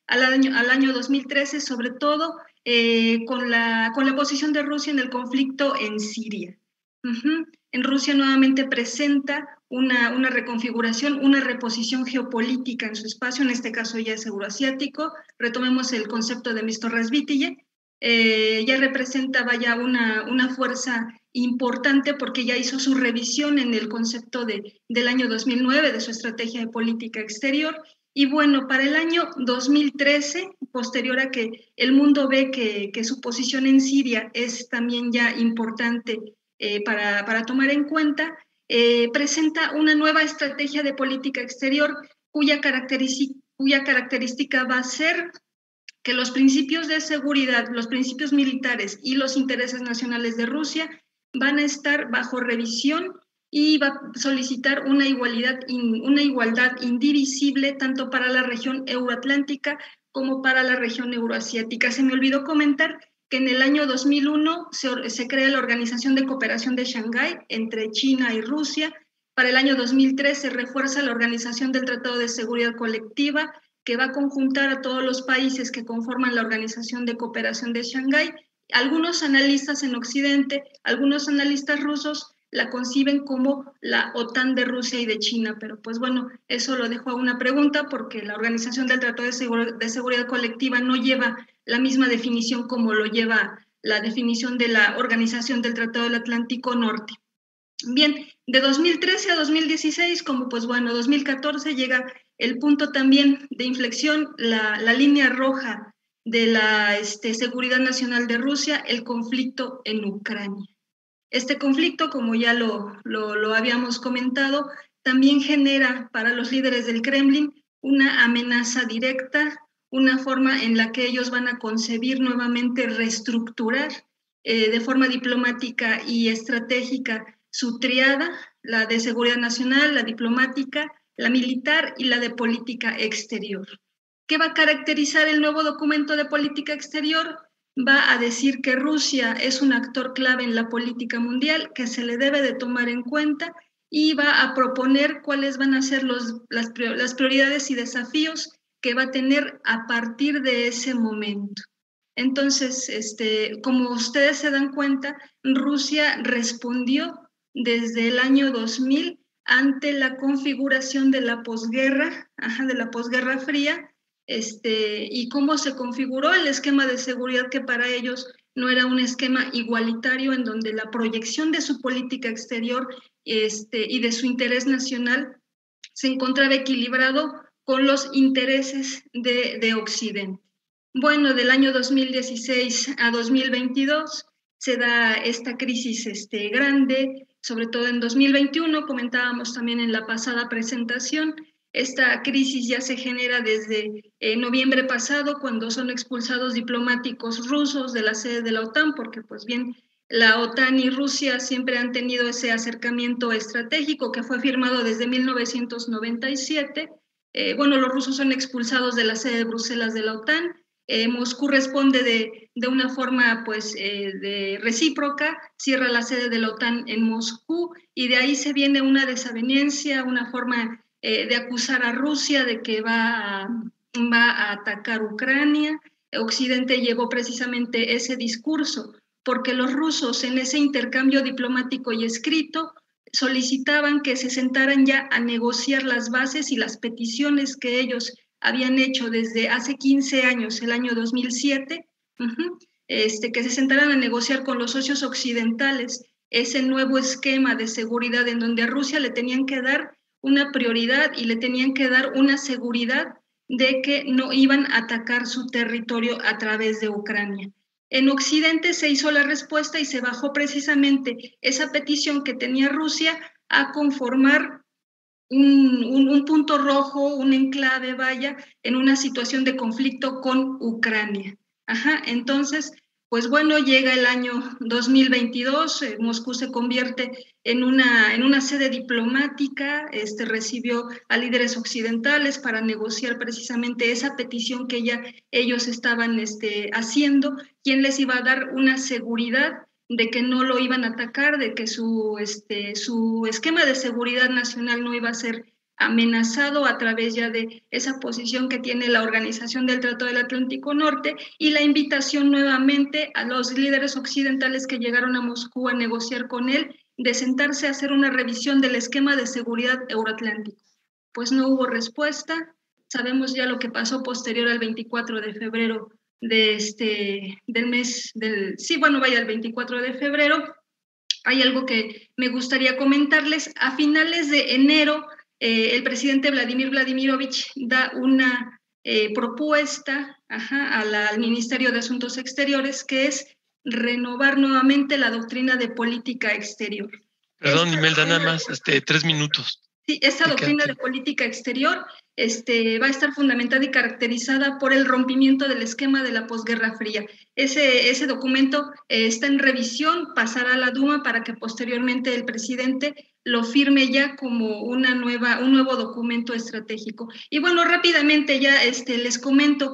al año, al año dos mil trece, sobre todo eh, con, la, con la posición de Rusia en el conflicto en Siria. Uh-huh. En Rusia nuevamente presenta una, una reconfiguración, una reposición geopolítica en su espacio, en este caso ya es euroasiático. Retomemos el concepto de Mistorras-Vítille. Eh, ya representa, vaya, una, una fuerza importante porque ya hizo su revisión en el concepto de, del año dos mil nueve, de su estrategia de política exterior. Y bueno, para el año dos mil trece, posterior a que el mundo ve que, que su posición en Siria es también ya importante eh, para, para tomar en cuenta, eh, presenta una nueva estrategia de política exterior cuya característica, cuya característica va a ser que los principios de seguridad, los principios militares y los intereses nacionales de Rusia van a estar bajo revisión y va a solicitar una igualdad, una igualdad indivisible tanto para la región euroatlántica como para la región euroasiática. Se me olvidó comentar que en el año dos mil uno se, se crea la Organización de Cooperación de Shanghái entre China y Rusia. Para el año dos mil tres se refuerza la Organización del Tratado de Seguridad Colectiva, que va a conjuntar a todos los países que conforman la Organización de Cooperación de Shanghái. Algunos analistas en Occidente, algunos analistas rusos la conciben como la OTAN de Rusia y de China, pero pues bueno, eso lo dejo a una pregunta porque la Organización del Tratado de, Segur- de Seguridad Colectiva no lleva la misma definición como lo lleva la definición de la Organización del Tratado del Atlántico Norte. Bien, de dos mil trece a dos mil dieciséis, como pues bueno, dos mil catorce llega el punto también de inflexión, la, la línea roja de la este, seguridad nacional de Rusia, el conflicto en Ucrania. Este conflicto, como ya lo, lo, lo habíamos comentado, también genera para los líderes del Kremlin una amenaza directa, una forma en la que ellos van a concebir nuevamente, reestructurar eh, de forma diplomática y estratégica su triada, la de seguridad nacional, la diplomática, la militar y la de política exterior. ¿Qué va a caracterizar el nuevo documento de política exterior? Va a decir que Rusia es un actor clave en la política mundial, que se le debe de tomar en cuenta y va a proponer cuáles van a ser los, las, las prioridades y desafíos que va a tener a partir de ese momento. Entonces, este, como ustedes se dan cuenta, Rusia respondió desde el año dos mil ante la configuración de la posguerra, ajá, de la posguerra fría, este, y cómo se configuró el esquema de seguridad, que para ellos no era un esquema igualitario en donde la proyección de su política exterior este, y de su interés nacional se encontraba equilibrado con los intereses de, de Occidente. Bueno, del año dos mil dieciséis a dos mil veintidós se da esta crisis este, grande, sobre todo en dos mil veintiuno, comentábamos también en la pasada presentación. Esta crisis ya se genera desde eh, noviembre pasado, cuando son expulsados diplomáticos rusos de la sede de la OTAN, porque pues bien, la OTAN y Rusia siempre han tenido ese acercamiento estratégico que fue firmado desde mil novecientos noventa y siete. Eh, bueno, los rusos son expulsados de la sede de Bruselas de la OTAN. Eh, Moscú responde de, de una forma pues, eh, de recíproca, cierra la sede de la OTAN en Moscú y de ahí se viene una desaveniencia, una forma eh, de acusar a Rusia de que va a, va a atacar Ucrania. Occidente llevó precisamente ese discurso porque los rusos en ese intercambio diplomático y escrito solicitaban que se sentaran ya a negociar las bases y las peticiones que ellos habían hecho desde hace quince años, el año dos mil siete, uh-huh, este, que se sentaran a negociar con los socios occidentales ese nuevo esquema de seguridad en donde a Rusia le tenían que dar una prioridad y le tenían que dar una seguridad de que no iban a atacar su territorio a través de Ucrania. En Occidente se hizo la respuesta y se bajó precisamente esa petición que tenía Rusia a conformar Un, un, un punto rojo, un enclave, vaya, en una situación de conflicto con Ucrania. Ajá, entonces, pues bueno, llega el año dos mil veintidós, eh, Moscú se convierte en una, en una sede diplomática, este, recibió a líderes occidentales para negociar precisamente esa petición que ya ellos estaban este, haciendo, quién les iba a dar una seguridad de que no lo iban a atacar, de que su, este, su esquema de seguridad nacional no iba a ser amenazado a través ya de esa posición que tiene la Organización del Tratado del Atlántico Norte y la invitación nuevamente a los líderes occidentales que llegaron a Moscú a negociar con él de sentarse a hacer una revisión del esquema de seguridad euroatlántico. Pues no hubo respuesta. Sabemos ya lo que pasó posterior al veinticuatro de febrero de este, del mes, del, sí, bueno, vaya, el veinticuatro de febrero. Hay algo que me gustaría comentarles. A finales de enero, eh, el presidente Vladimir Vladimirovich da una eh, propuesta ajá, a la, al Ministerio de Asuntos Exteriores, que es renovar nuevamente la doctrina de política exterior. Perdón, Imelda, nada más, este, tres minutos. Sí, esta doctrina de política exterior este, va a estar fundamentada y caracterizada por el rompimiento del esquema de la posguerra fría. Ese, ese documento eh, está en revisión, pasará a la Duma para que posteriormente el presidente lo firme ya como una nueva, un nuevo documento estratégico. Y bueno, rápidamente ya este, les comento,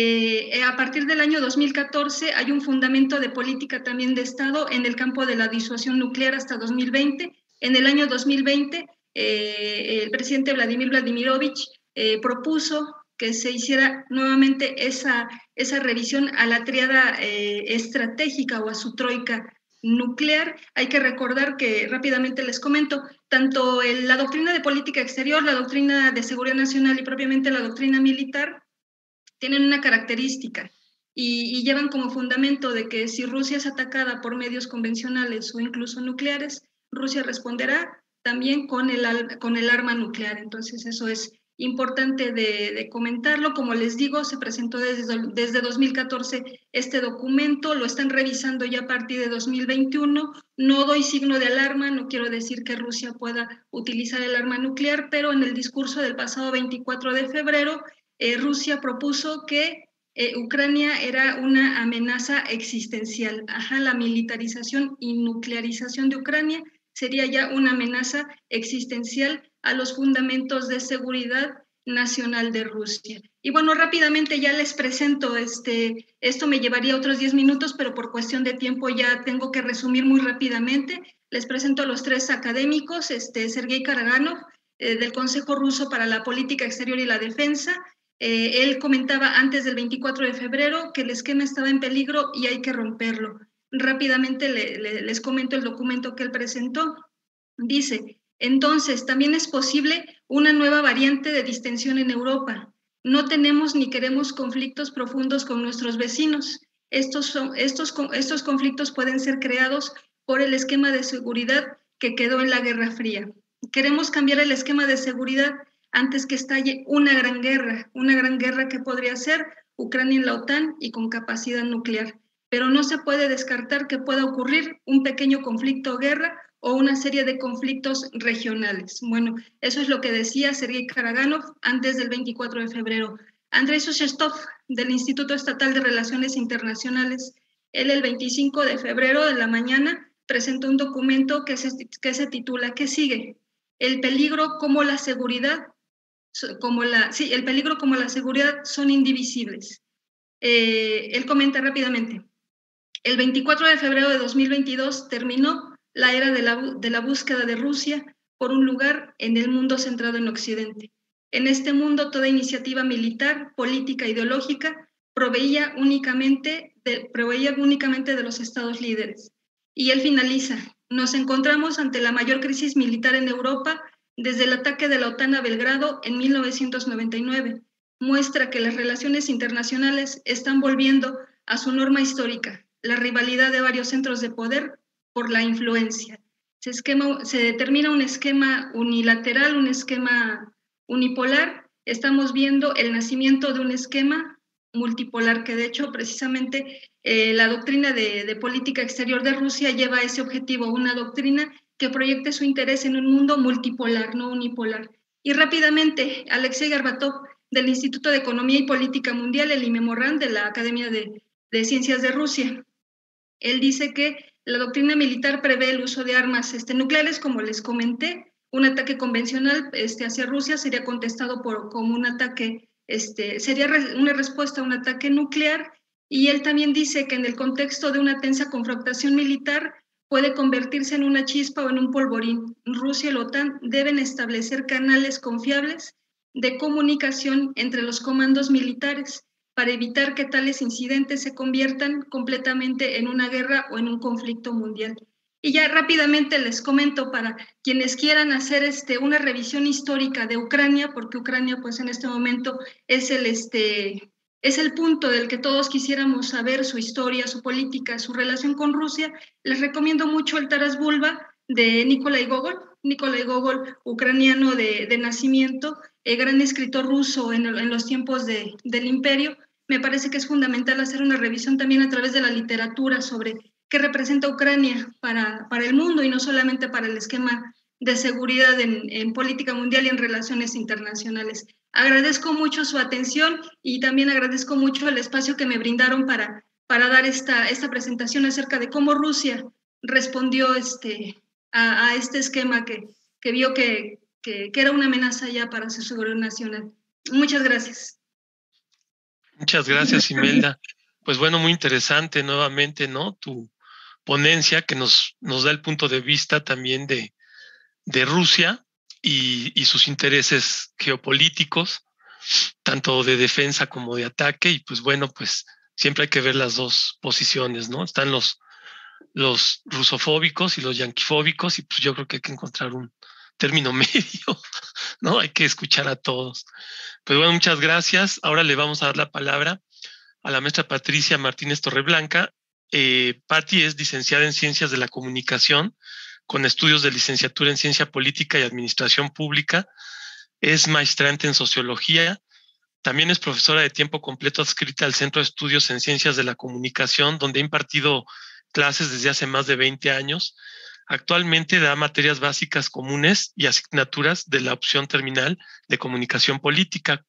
eh, a partir del año dos mil catorce hay un fundamento de política también de Estado en el campo de la disuasión nuclear hasta dos mil veinte. En el año dos mil veinte, Eh, el presidente Vladimir Vladimirovich eh, propuso que se hiciera nuevamente esa, esa revisión a la triada eh, estratégica o a su troika nuclear. Hay que recordar que, rápidamente les comento, tanto el, la doctrina de política exterior, la doctrina de seguridad nacional y propiamente la doctrina militar tienen una característica y, y llevan como fundamento de que si Rusia es atacada por medios convencionales o incluso nucleares, Rusia responderá también con el, con el arma nuclear. Entonces eso es importante de, de comentarlo. Como les digo, se presentó desde, desde dos mil catorce este documento, lo están revisando ya a partir de dos mil veintiuno. No doy signo de alarma, no quiero decir que Rusia pueda utilizar el arma nuclear, pero en el discurso del pasado veinticuatro de febrero, eh, Rusia propuso que eh, Ucrania era una amenaza existencial. Ajá, la militarización y nuclearización de Ucrania sería ya una amenaza existencial a los fundamentos de seguridad nacional de Rusia. Y bueno, rápidamente ya les presento, este, esto me llevaría otros diez minutos, pero por cuestión de tiempo ya tengo que resumir muy rápidamente. Les presento a los tres académicos, este, Sergei Karaganov, eh, del Consejo Ruso para la Política Exterior y la Defensa. Eh, él comentaba antes del veinticuatro de febrero que el esquema estaba en peligro y hay que romperlo. Rápidamente le, le, les comento el documento que él presentó. Dice, entonces, también es posible una nueva variante de distensión en Europa. No tenemos ni queremos conflictos profundos con nuestros vecinos. Estos, son, estos, estos conflictos pueden ser creados por el esquema de seguridad que quedó en la Guerra Fría. Queremos cambiar el esquema de seguridad antes que estalle una gran guerra, una gran guerra que podría ser Ucrania en la OTAN y con capacidad nuclear. Pero no se puede descartar que pueda ocurrir un pequeño conflicto o guerra o una serie de conflictos regionales. Bueno, eso es lo que decía Sergei Karaganov antes del veinticuatro de febrero. Andrei Sushestov, del Instituto Estatal de Relaciones Internacionales, él el veinticinco de febrero de la mañana presentó un documento que se, que se titula ¿Qué sigue? El peligro como la seguridad, como la, sí, el peligro como la seguridad son indivisibles. Eh, él comenta rápidamente. El veinticuatro de febrero de dos mil veintidós terminó la era de la, de la búsqueda de Rusia por un lugar en el mundo centrado en Occidente. En este mundo, toda iniciativa militar, política, ideológica proveía únicamente de, proveía únicamente de los estados líderes. Y él finaliza, nos encontramos ante la mayor crisis militar en Europa desde el ataque de la OTAN a Belgrado en mil novecientos noventa y nueve. Muestra que las relaciones internacionales están volviendo a su norma histórica, la rivalidad de varios centros de poder por la influencia. Se, esquema, se determina un esquema unilateral, un esquema unipolar. Estamos viendo el nacimiento de un esquema multipolar, que de hecho precisamente eh, la doctrina de, de política exterior de Rusia lleva a ese objetivo, una doctrina que proyecte su interés en un mundo multipolar, no unipolar. Y rápidamente, Alexei Gorbatov, del Instituto de Economía y Política Mundial, el IMEMORAN, de la Academia de, de Ciencias de Rusia, él dice que la doctrina militar prevé el uso de armas este, nucleares, como les comenté. Un ataque convencional este, hacia Rusia sería contestado por, como un ataque, este, sería re, una respuesta a un ataque nuclear. Y él también dice que en el contexto de una tensa confrontación militar puede convertirse en una chispa o en un polvorín. Rusia y la OTAN deben establecer canales confiables de comunicación entre los comandos militares para evitar que tales incidentes se conviertan completamente en una guerra o en un conflicto mundial. Y ya rápidamente les comento para quienes quieran hacer este, una revisión histórica de Ucrania, porque Ucrania pues en este momento es el, este, es el punto del que todos quisiéramos saber su historia, su política, su relación con Rusia. Les recomiendo mucho el Taras Bulba de Nikolai Gogol. Nikolai Gogol, ucraniano de, de nacimiento, eh, gran escritor ruso en, en los tiempos de, del imperio. Me parece que es fundamental hacer una revisión también a través de la literatura sobre qué representa Ucrania para, para el mundo y no solamente para el esquema de seguridad en, en política mundial y en relaciones internacionales. Agradezco mucho su atención y también agradezco mucho el espacio que me brindaron para, para dar esta, esta presentación acerca de cómo Rusia respondió este, a, a este esquema que, que vio que, que, que era una amenaza ya para su seguridad nacional. Muchas gracias. Muchas gracias, Imelda. Pues bueno, muy interesante nuevamente, ¿no? Tu ponencia que nos, nos da el punto de vista también de, de Rusia y, y sus intereses geopolíticos, tanto de defensa como de ataque. Y pues bueno, pues siempre hay que ver las dos posiciones, ¿no? Están los, los rusofóbicos y los yanquifóbicos y pues yo creo que hay que encontrar un término medio, ¿no? Hay que escuchar a todos. Pues bueno, muchas gracias. Ahora le vamos a dar la palabra a la maestra Patricia Martínez Torreblanca. Eh, Patti es licenciada en Ciencias de la Comunicación, con estudios de licenciatura en Ciencia Política y Administración Pública. Es maestrante en Sociología. También es profesora de tiempo completo adscrita al Centro de Estudios en Ciencias de la Comunicación, donde ha impartido clases desde hace más de veinte años. Actualmente da materias básicas comunes y asignaturas de la opción terminal de Comunicación Política,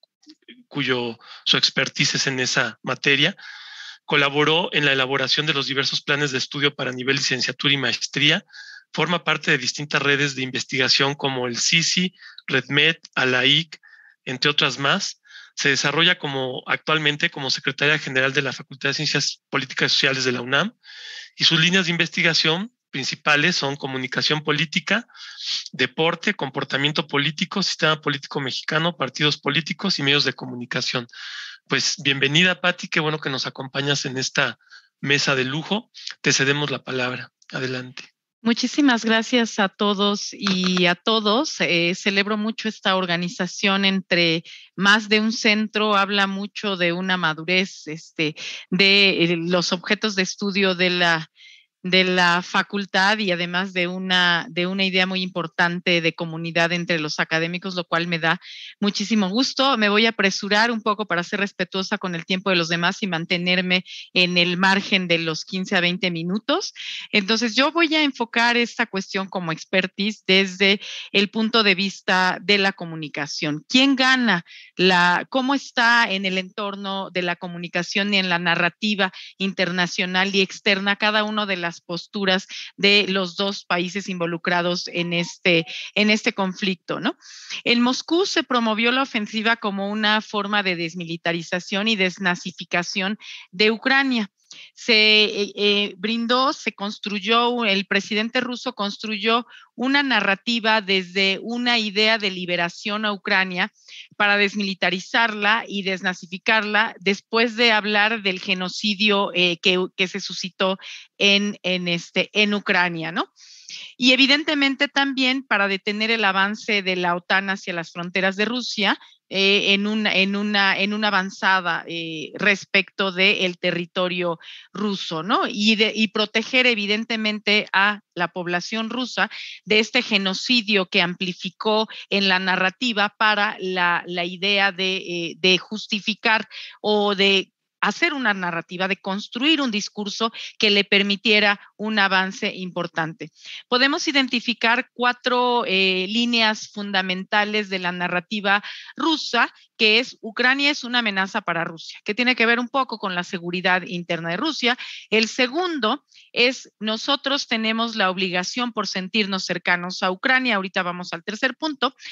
cuyo su expertise es en esa materia. Colaboró en la elaboración de los diversos planes de estudio para nivel licenciatura y maestría. Forma parte de distintas redes de investigación como el C I C I, RedMed, ALAIC, entre otras más. Se desarrolla como, actualmente como secretaria general de la Facultad de Ciencias Políticas y Sociales de la UNAM y sus líneas de investigación principales son comunicación política, deporte, comportamiento político, sistema político mexicano, partidos políticos y medios de comunicación. Pues bienvenida, Patti, qué bueno que nos acompañas en esta mesa de lujo. Te cedemos la palabra. Adelante. Muchísimas gracias a todos y a todos. Eh, celebro mucho esta organización entre más de un centro, habla mucho de una madurez este, de eh, los objetos de estudio de la de la facultad y además de una, de una idea muy importante de comunidad entre los académicos, lo cual me da muchísimo gusto. Me voy a apresurar un poco para ser respetuosa con el tiempo de los demás y mantenerme en el margen de los quince a veinte minutos. Entonces, yo voy a enfocar esta cuestión como expertise desde el punto de vista de la comunicación. ¿Quién gana? La, ¿Cómo está en el entorno de la comunicación y en la narrativa internacional y externa cada uno de las posturas de los dos países involucrados en este, en este conflicto, ¿no? En Moscú se promovió la ofensiva como una forma de desmilitarización y desnazificación de Ucrania. Se eh, eh, brindó, se construyó, el presidente ruso construyó una narrativa desde una idea de liberación a Ucrania para desmilitarizarla y desnazificarla después de hablar del genocidio eh, que, que se suscitó en, en, este, en Ucrania, ¿no? Y evidentemente también para detener el avance de la OTAN hacia las fronteras de Rusia eh, en, una, en, una, en una avanzada eh, respecto del territorio ruso, ¿no? Y, de, y proteger evidentemente a la población rusa de este genocidio que amplificó en la narrativa para la, la idea de, eh, de justificar o de hacer una narrativa, de construir un discurso que le permitiera un avance importante. Podemos identificar cuatro eh, líneas fundamentales de la narrativa rusa, que es Ucrania es una amenaza para Rusia, que tiene que ver un poco con la seguridad interna de Rusia. El segundo es nosotros tenemos la obligación por sentirnos cercanos a Ucrania. Ahorita vamos al tercer punto,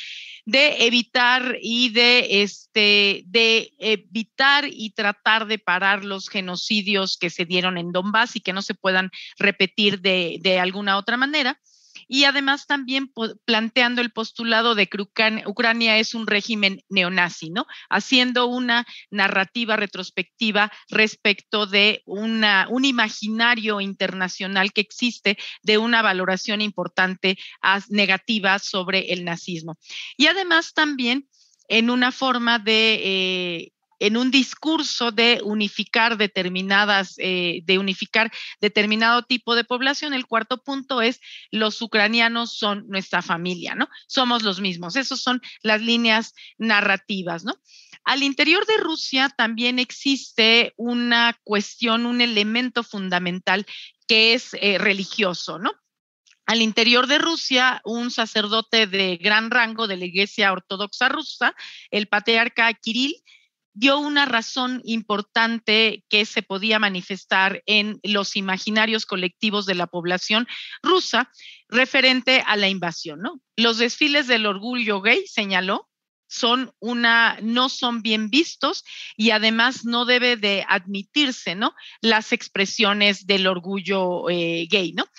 de evitar y de, este, de evitar y tratar de parar los genocidios que se dieron en Donbass y que no se puedan repetir de, de alguna otra manera. Y además también planteando el postulado de que Ucrania es un régimen neonazi, ¿no? Haciendo una narrativa retrospectiva respecto de una, un imaginario internacional que existe de una valoración importante negativa sobre el nazismo. Y además también en una forma de... Eh, en un discurso de unificar determinadas, eh, de unificar determinado tipo de población. El cuarto punto es los ucranianos son nuestra familia, ¿no? Somos los mismos. Esas son las líneas narrativas, ¿no? Al interior de Rusia también existe una cuestión, un elemento fundamental que es eh, religioso, ¿no? Al interior de Rusia, un sacerdote de gran rango de la Iglesia Ortodoxa rusa, el patriarca Kirill, dio una razón importante que se podía manifestar en los imaginarios colectivos de la población rusa referente a la invasión, ¿no? Los desfiles del orgullo gay, señaló, son una, no son bien vistos y además no debe de admitirse, ¿no? Las expresiones del orgullo eh, gay, ¿no?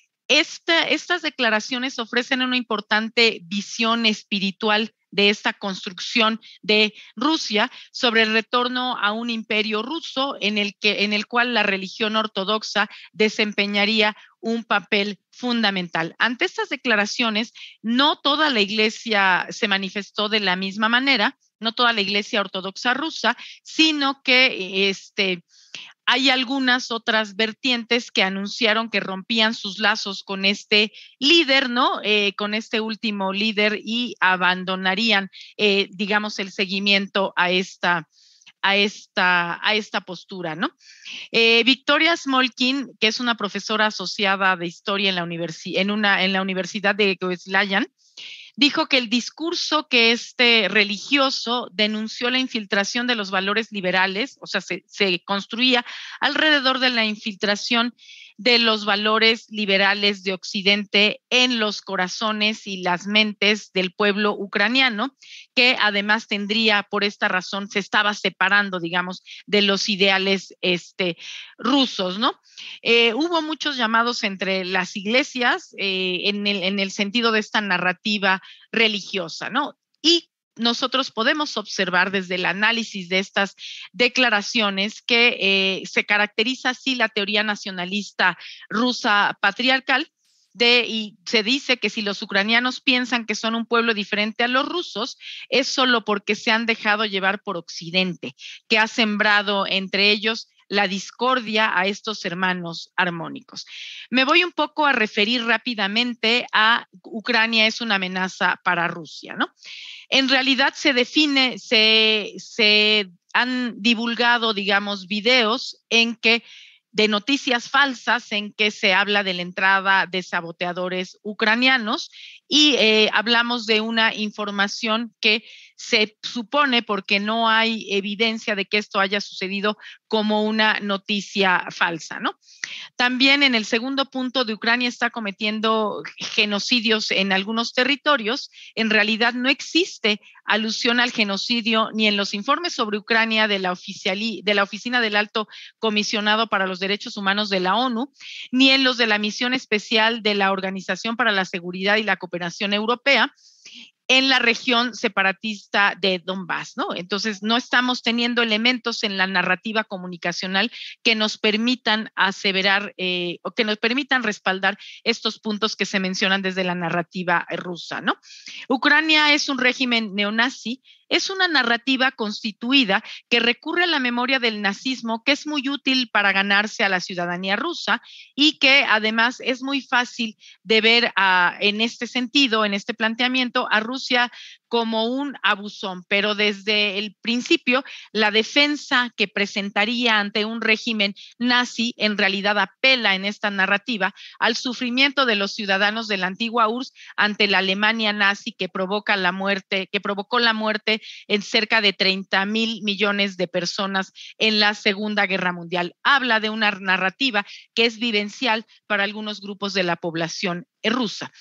Esta, estas declaraciones ofrecen una importante visión espiritual de esta construcción de Rusia sobre el retorno a un imperio ruso en el, que, en el cual la religión ortodoxa desempeñaría un papel fundamental. Ante estas declaraciones, no toda la iglesia se manifestó de la misma manera, no toda la iglesia ortodoxa rusa, sino que este, hay algunas otras vertientes que anunciaron que rompían sus lazos con este líder, ¿no? Eh, con este último líder y abandonarían, eh, digamos, el seguimiento a esta, a esta, a esta postura, ¿no? Eh, Victoria Smolkin, que es una profesora asociada de historia en la, universi en una, en la Universidad de Wesleyan, dijo que el discurso que este religioso denunció la infiltración de los valores liberales, o sea, se, se construía alrededor de la infiltración de los valores liberales de Occidente en los corazones y las mentes del pueblo ucraniano, que además tendría, por esta razón, se estaba separando, digamos, de los ideales este, rusos, ¿no? Eh, hubo muchos llamados entre las iglesias eh, en, el, en el sentido de esta narrativa religiosa, ¿no? Y nosotros podemos observar desde el análisis de estas declaraciones que eh, se caracteriza así la teoría nacionalista rusa patriarcal, de, y se dice que si los ucranianos piensan que son un pueblo diferente a los rusos, es solo porque se han dejado llevar por Occidente, que ha sembrado entre ellos la discordia a estos hermanos armónicos. Me voy un poco a referir rápidamente a Ucrania es una amenaza para Rusia, ¿no? En realidad se define, se, se han divulgado, digamos, videos en que de noticias falsas en que se habla de la entrada de saboteadores ucranianos y eh, hablamos de una información que se supone, porque no hay evidencia de que esto haya sucedido, como una noticia falsa, ¿no? También en el segundo punto de Ucrania está cometiendo genocidios en algunos territorios. En realidad no existe alusión al genocidio ni en los informes sobre Ucrania de la, de la Oficina del Alto Comisionado para los Derechos Humanos de la ONU, ni en los de la Misión Especial de la Organización para la Seguridad y la Cooperación Europea, en la región separatista de Donbass, ¿no? Entonces, no estamos teniendo elementos en la narrativa comunicacional que nos permitan aseverar eh, o que nos permitan respaldar estos puntos que se mencionan desde la narrativa rusa, ¿no? Ucrania es un régimen neonazi, es una narrativa constituida que recurre a la memoria del nazismo, que es muy útil para ganarse a la ciudadanía rusa y que además es muy fácil de ver a, en este sentido, en este planteamiento, a Rusia como un abusón, pero desde el principio la defensa que presentaría ante un régimen nazi en realidad apela en esta narrativa al sufrimiento de los ciudadanos de la antigua U R S S ante la Alemania nazi que provoca la muerte, que provocó la muerte en cerca de treinta mil millones de personas en la Segunda Guerra Mundial. Habla de una narrativa que es vivencial para algunos grupos de la población rusa.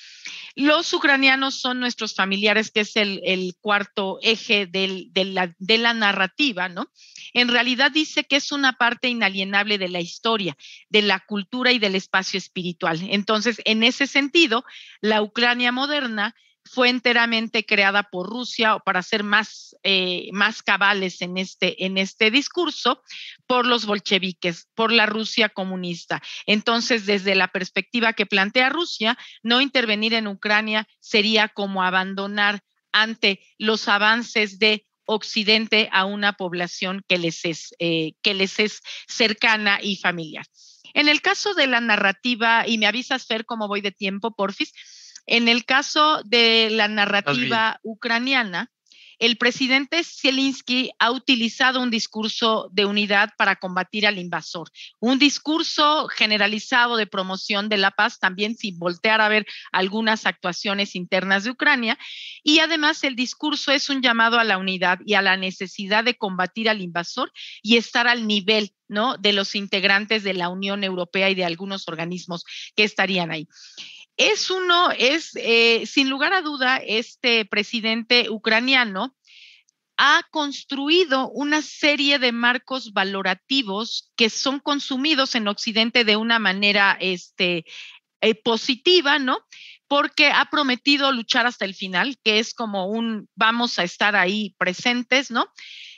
Los ucranianos son nuestros familiares, que es el, el cuarto eje del, de, la, de la narrativa, ¿no? En realidad dice que es una parte inalienable de la historia, de la cultura y del espacio espiritual. Entonces, en ese sentido, la Ucrania moderna fue enteramente creada por Rusia, o para ser más, eh, más cabales en este, en este discurso, por los bolcheviques, por la Rusia comunista. Entonces, desde la perspectiva que plantea Rusia, no intervenir en Ucrania sería como abandonar ante los avances de Occidente a una población que les es, eh, que les es cercana y familiar. En el caso de la narrativa, y me avisas, Fer, cómo voy de tiempo, porfis. En el caso de la narrativa ucraniana, el presidente Zelensky ha utilizado un discurso de unidad para combatir al invasor, un discurso generalizado de promoción de la paz, también sin voltear a ver algunas actuaciones internas de Ucrania, y además el discurso es un llamado a la unidad y a la necesidad de combatir al invasor y estar al nivel, ¿no?, de los integrantes de la Unión Europea y de algunos organismos que estarían ahí. Es uno, es eh, sin lugar a duda, este presidente ucraniano ha construido una serie de marcos valorativos que son consumidos en Occidente de una manera este, eh, positiva, ¿no? Porque ha prometido luchar hasta el final, que es como un vamos a estar ahí presentes, ¿no?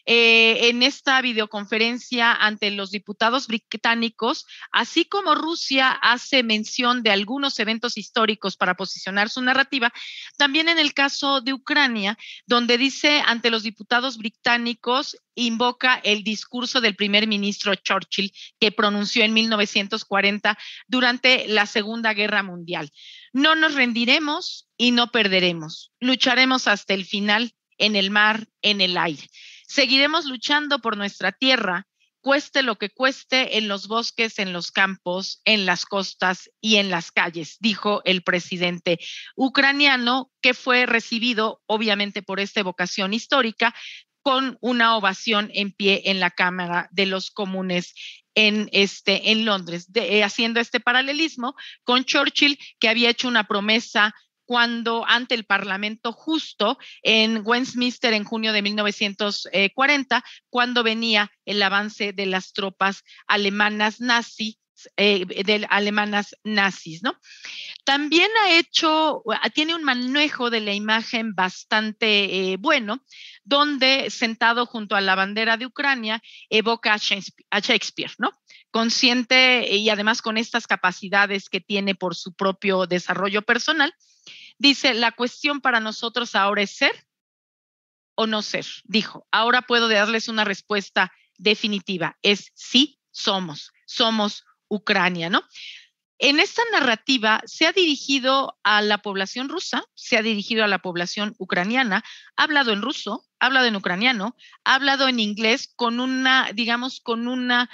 Eh, en esta videoconferencia ante los diputados británicos, así como Rusia hace mención de algunos eventos históricos para posicionar su narrativa, también en el caso de Ucrania, donde dice ante los diputados británicos, invoca el discurso del primer ministro Churchill que pronunció en mil novecientos cuarenta durante la Segunda Guerra Mundial. No nos rendiremos y no perderemos. Lucharemos hasta el final en el mar, en el aire. Seguiremos luchando por nuestra tierra, cueste lo que cueste, en los bosques, en los campos, en las costas y en las calles, dijo el presidente ucraniano, que fue recibido obviamente por esta evocación histórica con una ovación en pie en la Cámara de los Comunes en, este, en Londres, de, eh, haciendo este paralelismo con Churchill, que había hecho una promesa cuando ante el Parlamento justo en Westminster en junio de mil novecientos cuarenta, cuando venía el avance de las tropas alemanas nazis, eh, de alemanas nazis, ¿no? También ha hecho, tiene un manejo de la imagen bastante eh, bueno, donde sentado junto a la bandera de Ucrania evoca a Shakespeare, a Shakespeare, ¿no? Consciente y además con estas capacidades que tiene por su propio desarrollo personal. Dice, la cuestión para nosotros ahora es ser o no ser. Dijo, ahora puedo darles una respuesta definitiva. Es sí, somos. Somos Ucrania, ¿no? En esta narrativa se ha dirigido a la población rusa, se ha dirigido a la población ucraniana, ha hablado en ruso, ha hablado en ucraniano, ha hablado en inglés con una, digamos, con una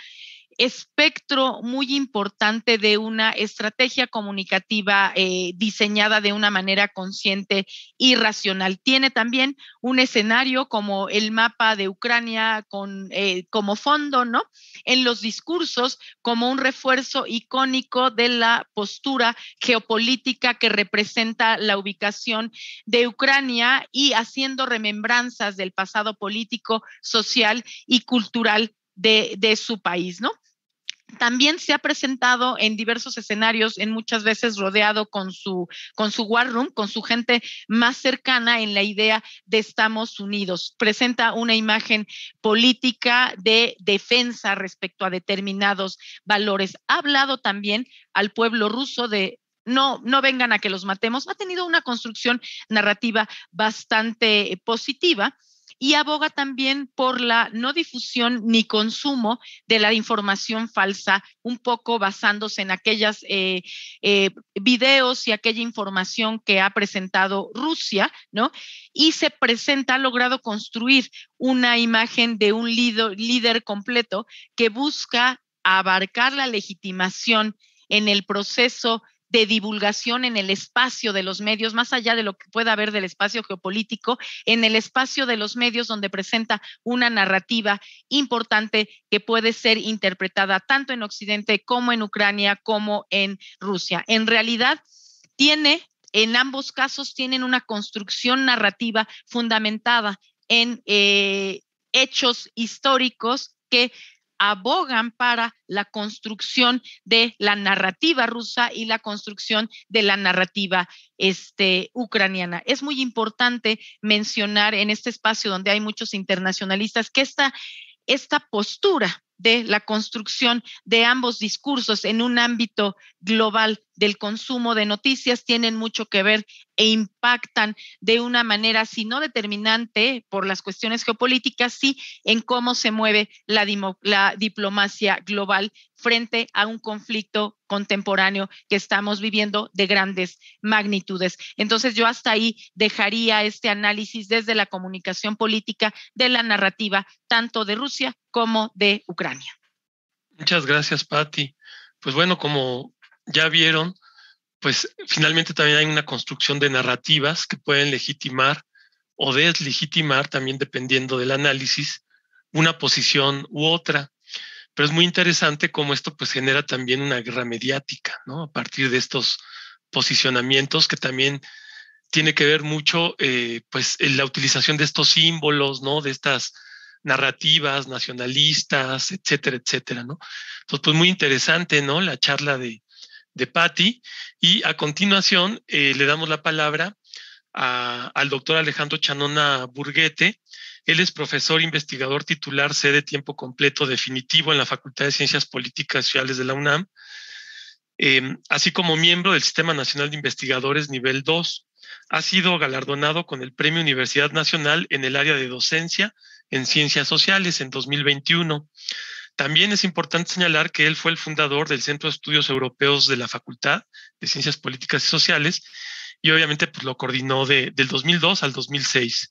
espectro muy importante de una estrategia comunicativa eh, diseñada de una manera consciente y racional. Tiene también un escenario como el mapa de Ucrania con, eh, como fondo, ¿no? En los discursos como un refuerzo icónico de la postura geopolítica que representa la ubicación de Ucrania y haciendo remembranzas del pasado político, social y cultural de, de su país, ¿no? También se ha presentado en diversos escenarios, en muchas veces rodeado con su, con su war room, con su gente más cercana en la idea de estamos unidos. Presenta una imagen política de defensa respecto a determinados valores. Ha hablado también al pueblo ruso de no, no vengan a que los matemos. Ha tenido una construcción narrativa bastante positiva. Y aboga también por la no difusión ni consumo de la información falsa, un poco basándose en aquellos eh, eh, videos y aquella información que ha presentado Rusia, ¿no? Y se presenta, ha logrado construir una imagen de un líder, líder completo que busca abarcar la legitimación en el proceso de divulgación en el espacio de los medios, más allá de lo que pueda haber del espacio geopolítico, en el espacio de los medios donde presenta una narrativa importante que puede ser interpretada tanto en Occidente como en Ucrania como en Rusia. En realidad, tiene en ambos casos tienen una construcción narrativa fundamentada en eh, hechos históricos que abogan para la construcción de la narrativa rusa y la construcción de la narrativa este, ucraniana. Es muy importante mencionar en este espacio donde hay muchos internacionalistas que esta, esta postura de la construcción de ambos discursos en un ámbito global del consumo de noticias tienen mucho que ver e impactan de una manera, si no determinante por las cuestiones geopolíticas, sí en cómo se mueve la, la diplomacia global frente a un conflicto contemporáneo que estamos viviendo de grandes magnitudes. Entonces yo hasta ahí dejaría este análisis desde la comunicación política de la narrativa tanto de Rusia como de Ucrania. Muchas gracias, Patti. Pues bueno, como ya vieron, pues finalmente también hay una construcción de narrativas que pueden legitimar o deslegitimar, también dependiendo del análisis, una posición u otra. Pero es muy interesante cómo esto pues genera también una guerra mediática, ¿no? A partir de estos posicionamientos que también tiene que ver mucho eh, pues en la utilización de estos símbolos, ¿no? De estas narrativas nacionalistas, etcétera, etcétera, ¿no? Entonces, pues muy interesante, ¿no? La charla de, de Patti. Y a continuación eh, le damos la palabra a, al doctor Alejandro Chanona Burguete. Él es profesor investigador titular sede tiempo completo definitivo en la Facultad de Ciencias Políticas y Sociales de la UNAM, eh, así como miembro del Sistema Nacional de Investigadores Nivel dos. Ha sido galardonado con el Premio Universidad Nacional en el área de docencia en Ciencias Sociales en dos mil veintiuno. También es importante señalar que él fue el fundador del Centro de Estudios Europeos de la Facultad de Ciencias Políticas y Sociales y obviamente pues, lo coordinó de, del dos mil dos al dos mil seis.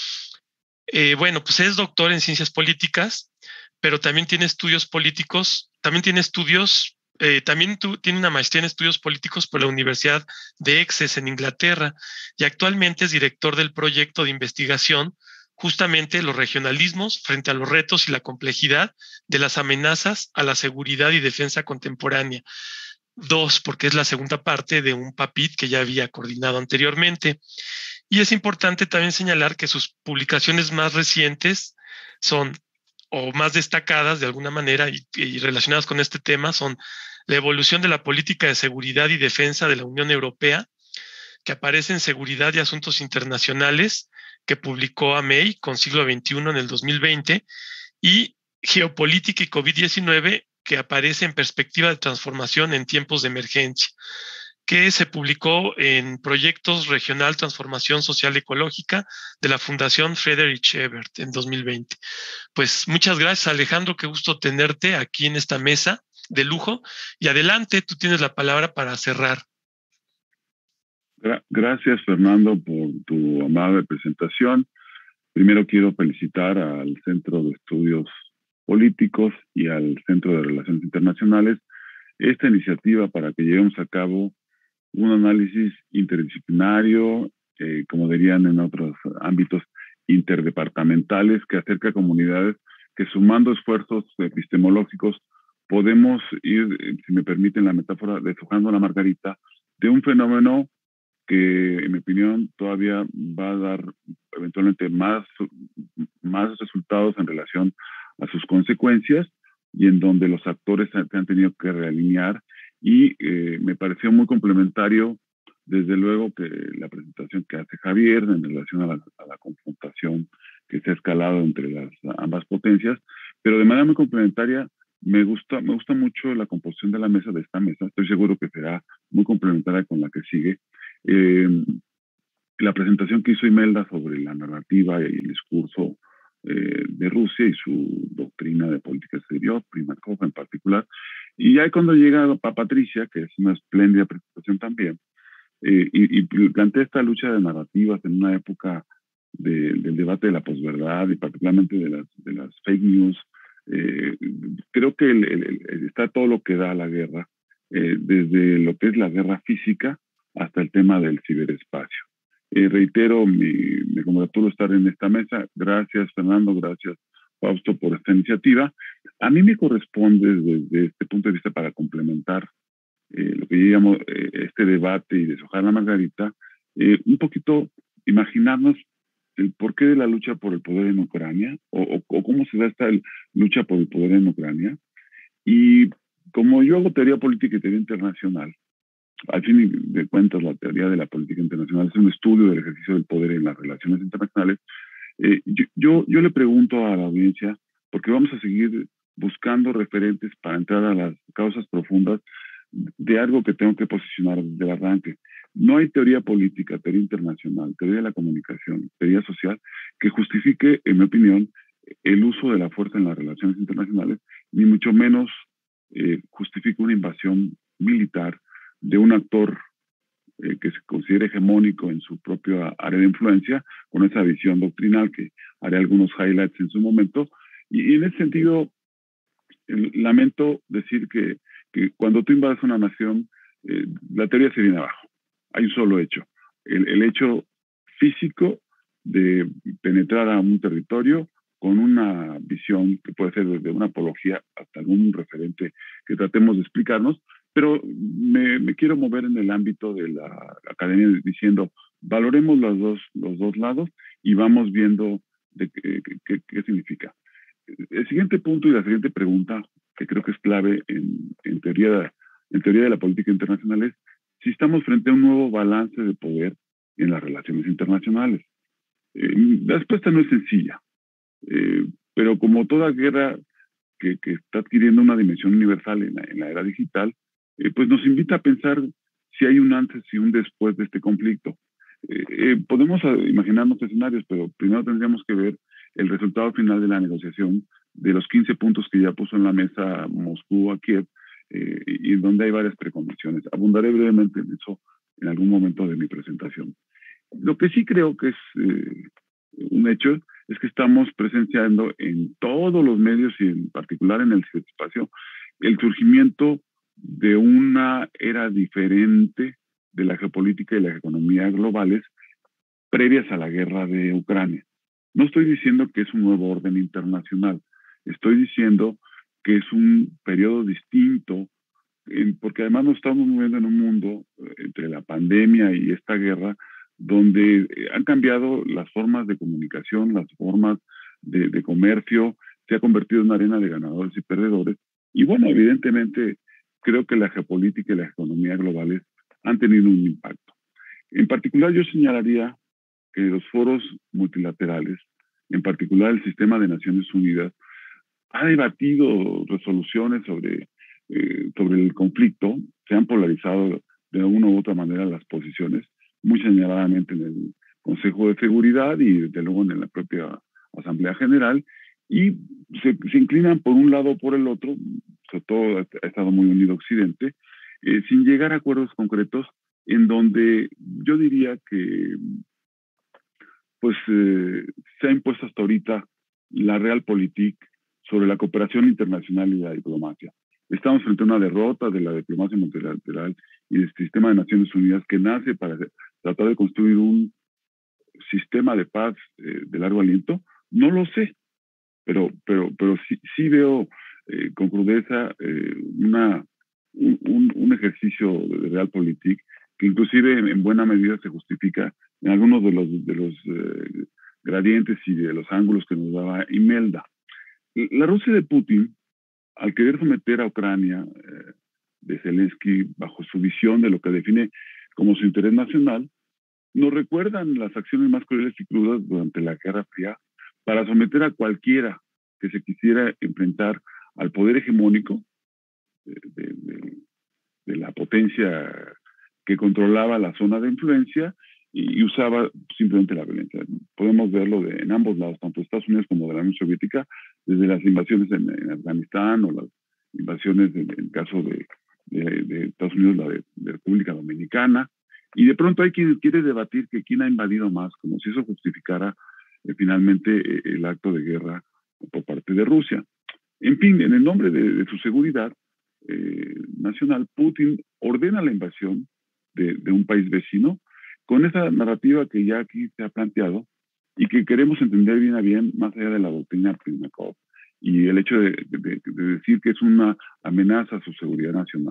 Eh, bueno, pues es doctor en Ciencias Políticas, pero también tiene estudios políticos, también tiene estudios, eh, también tu, tiene una maestría en estudios políticos por la Universidad de Essex en Inglaterra y actualmente es director del proyecto de investigación justamente los regionalismos frente a los retos y la complejidad de las amenazas a la seguridad y defensa contemporánea. Dos, porque es la segunda parte de un PAPIT que ya había coordinado anteriormente. Y es importante también señalar que sus publicaciones más recientes son, o más destacadas de alguna manera y, y relacionadas con este tema, son la evolución de la política de seguridad y defensa de la Unión Europea, que aparece en Seguridad y Asuntos Internacionales, que publicó A M E I con siglo veintiuno en el dos mil veinte, y Geopolítica y COVID diecinueve, que aparece en Perspectiva de Transformación en Tiempos de Emergencia, que se publicó en Proyectos Regional Transformación Social Ecológica de la Fundación Friedrich Ebert en dos mil veinte. Pues muchas gracias, Alejandro, qué gusto tenerte aquí en esta mesa de lujo. Y adelante, tú tienes la palabra para cerrar. Gracias, Fernando, por tu amable presentación. Primero quiero felicitar al Centro de Estudios Políticos y al Centro de Relaciones Internacionales esta iniciativa para que llevemos a cabo un análisis interdisciplinario, eh, como dirían en otros ámbitos, interdepartamentales, que acerca a comunidades que sumando esfuerzos epistemológicos podemos ir, si me permiten la metáfora, deshojando la margarita de un fenómeno que, en mi opinión, todavía va a dar eventualmente más, más resultados en relación a sus consecuencias y en donde los actores se han tenido que realinear. Y eh, me pareció muy complementario, desde luego, que la presentación que hace Javier en relación a la, a la confrontación que se ha escalado entre las ambas potencias, pero de manera muy complementaria, me gusta, me gusta mucho la composición de la mesa, de esta mesa. Estoy seguro que será muy complementaria con la que sigue. Eh, la presentación que hizo Imelda sobre la narrativa y el discurso eh, de Rusia y su doctrina de política exterior, Primakov en particular. Y ya cuando llega a Patricia, que es una espléndida presentación también, eh, y, y plantea esta lucha de narrativas en una época de, del debate de la posverdad y particularmente de las, de las fake news. Eh, creo que el, el, el, está todo lo que da la guerra, eh, desde lo que es la guerra física hasta el tema del ciberespacio. Eh, reitero, mi, me congratulo estar en esta mesa. Gracias, Fernando, gracias, Fausto, por esta iniciativa. A mí me corresponde desde este punto de vista para complementar eh, lo que yo llamo eh, este debate y deshojar la margarita, eh, un poquito imaginarnos el porqué de la lucha por el poder en Ucrania, o, o, o cómo se da esta lucha por el poder en Ucrania. Y como yo hago teoría política y teoría internacional, al fin de cuentas la teoría de la política internacional es un estudio del ejercicio del poder en las relaciones internacionales, eh, yo, yo, yo le pregunto a la audiencia, porque vamos a seguir buscando referentes para entrar a las causas profundas de algo que tengo que posicionar desde el arranque. No hay teoría política, teoría internacional, teoría de la comunicación, teoría social que justifique, en mi opinión, el uso de la fuerza en las relaciones internacionales, ni mucho menos eh, justifique una invasión militar de un actor eh, que se considere hegemónico en su propia área de influencia, con esa visión doctrinal que haré algunos highlights en su momento. Y, y en ese sentido, eh, lamento decir que, que cuando tú invades una nación, eh, la teoría se viene abajo. Hay un solo hecho, el, el hecho físico de penetrar a un territorio con una visión que puede ser desde una apología hasta algún referente que tratemos de explicarnos, pero me, me quiero mover en el ámbito de la academia diciendo, valoremos los dos, los dos lados y vamos viendo de qué, qué, qué significa. El siguiente punto y la siguiente pregunta, que creo que es clave en, en, teoría, en teoría de la política internacional, es si estamos frente a un nuevo balance de poder en las relaciones internacionales. Eh, la respuesta no es sencilla, eh, pero como toda guerra que, que está adquiriendo una dimensión universal en la, en la era digital, eh, pues nos invita a pensar si hay un antes y un después de este conflicto. Eh, eh, podemos imaginarnos escenarios, pero primero tendríamos que ver el resultado final de la negociación de los quince puntos que ya puso en la mesa Moscú a Kiev, eh, y en donde hay varias precondiciones. Abundaré brevemente en eso en algún momento de mi presentación. Lo que sí creo que es eh, un hecho es que estamos presenciando en todos los medios y en particular en el ciberespacio el surgimiento de una era diferente de la geopolítica y la economía globales previas a la guerra de Ucrania. No estoy diciendo que es un nuevo orden internacional, estoy diciendo que es un periodo distinto, eh, porque además nos estamos moviendo en un mundo eh, entre la pandemia y esta guerra, donde eh, han cambiado las formas de comunicación, las formas de, de comercio, se ha convertido en una arena de ganadores y perdedores. Y bueno, evidentemente, creo que la geopolítica y la economía globales han tenido un impacto. En particular, yo señalaría que los foros multilaterales, en particular el sistema de Naciones Unidas, ha debatido resoluciones sobre, eh, sobre el conflicto, se han polarizado de una u otra manera las posiciones, muy señaladamente en el Consejo de Seguridad y desde luego en la propia Asamblea General, y se, se inclinan por un lado o por el otro, sobre todo ha estado muy unido Occidente, eh, sin llegar a acuerdos concretos en donde yo diría que pues eh, se ha impuesto hasta ahorita la realpolitik sobre la cooperación internacional y la diplomacia. Estamos frente a una derrota de la diplomacia multilateral y del sistema de Naciones Unidas que nace para tratar de construir un sistema de paz eh, de largo aliento. No lo sé, pero, pero, pero sí, sí veo eh, con crudeza eh, una, un, un ejercicio de realpolitik que inclusive en, en buena medida se justifica en algunos de los, de los eh, gradientes y de los ángulos que nos daba Imelda. La Rusia de Putin, al querer someter a Ucrania eh, de Zelensky bajo su visión de lo que define como su interés nacional, nos recuerdan las acciones más crueles y crudas durante la Guerra Fría para someter a cualquiera que se quisiera enfrentar al poder hegemónico de, de, de, de la potencia que controlaba la zona de influencia y, y usaba simplemente la violencia. Podemos verlo de, en ambos lados, tanto de Estados Unidos como de la Unión Soviética, desde las invasiones en, en Afganistán o las invasiones en el caso de, de, de Estados Unidos, la de, de República Dominicana. Y de pronto hay quien quiere debatir que quién ha invadido más, como si eso justificara eh, finalmente eh, el acto de guerra por parte de Rusia. En fin, en el nombre de, de su seguridad eh, nacional, Putin ordena la invasión de, de un país vecino con esa narrativa que ya aquí se ha planteado y que queremos entender bien a bien, más allá de la doctrina Primakov y el hecho de, de, de decir que es una amenaza a su seguridad nacional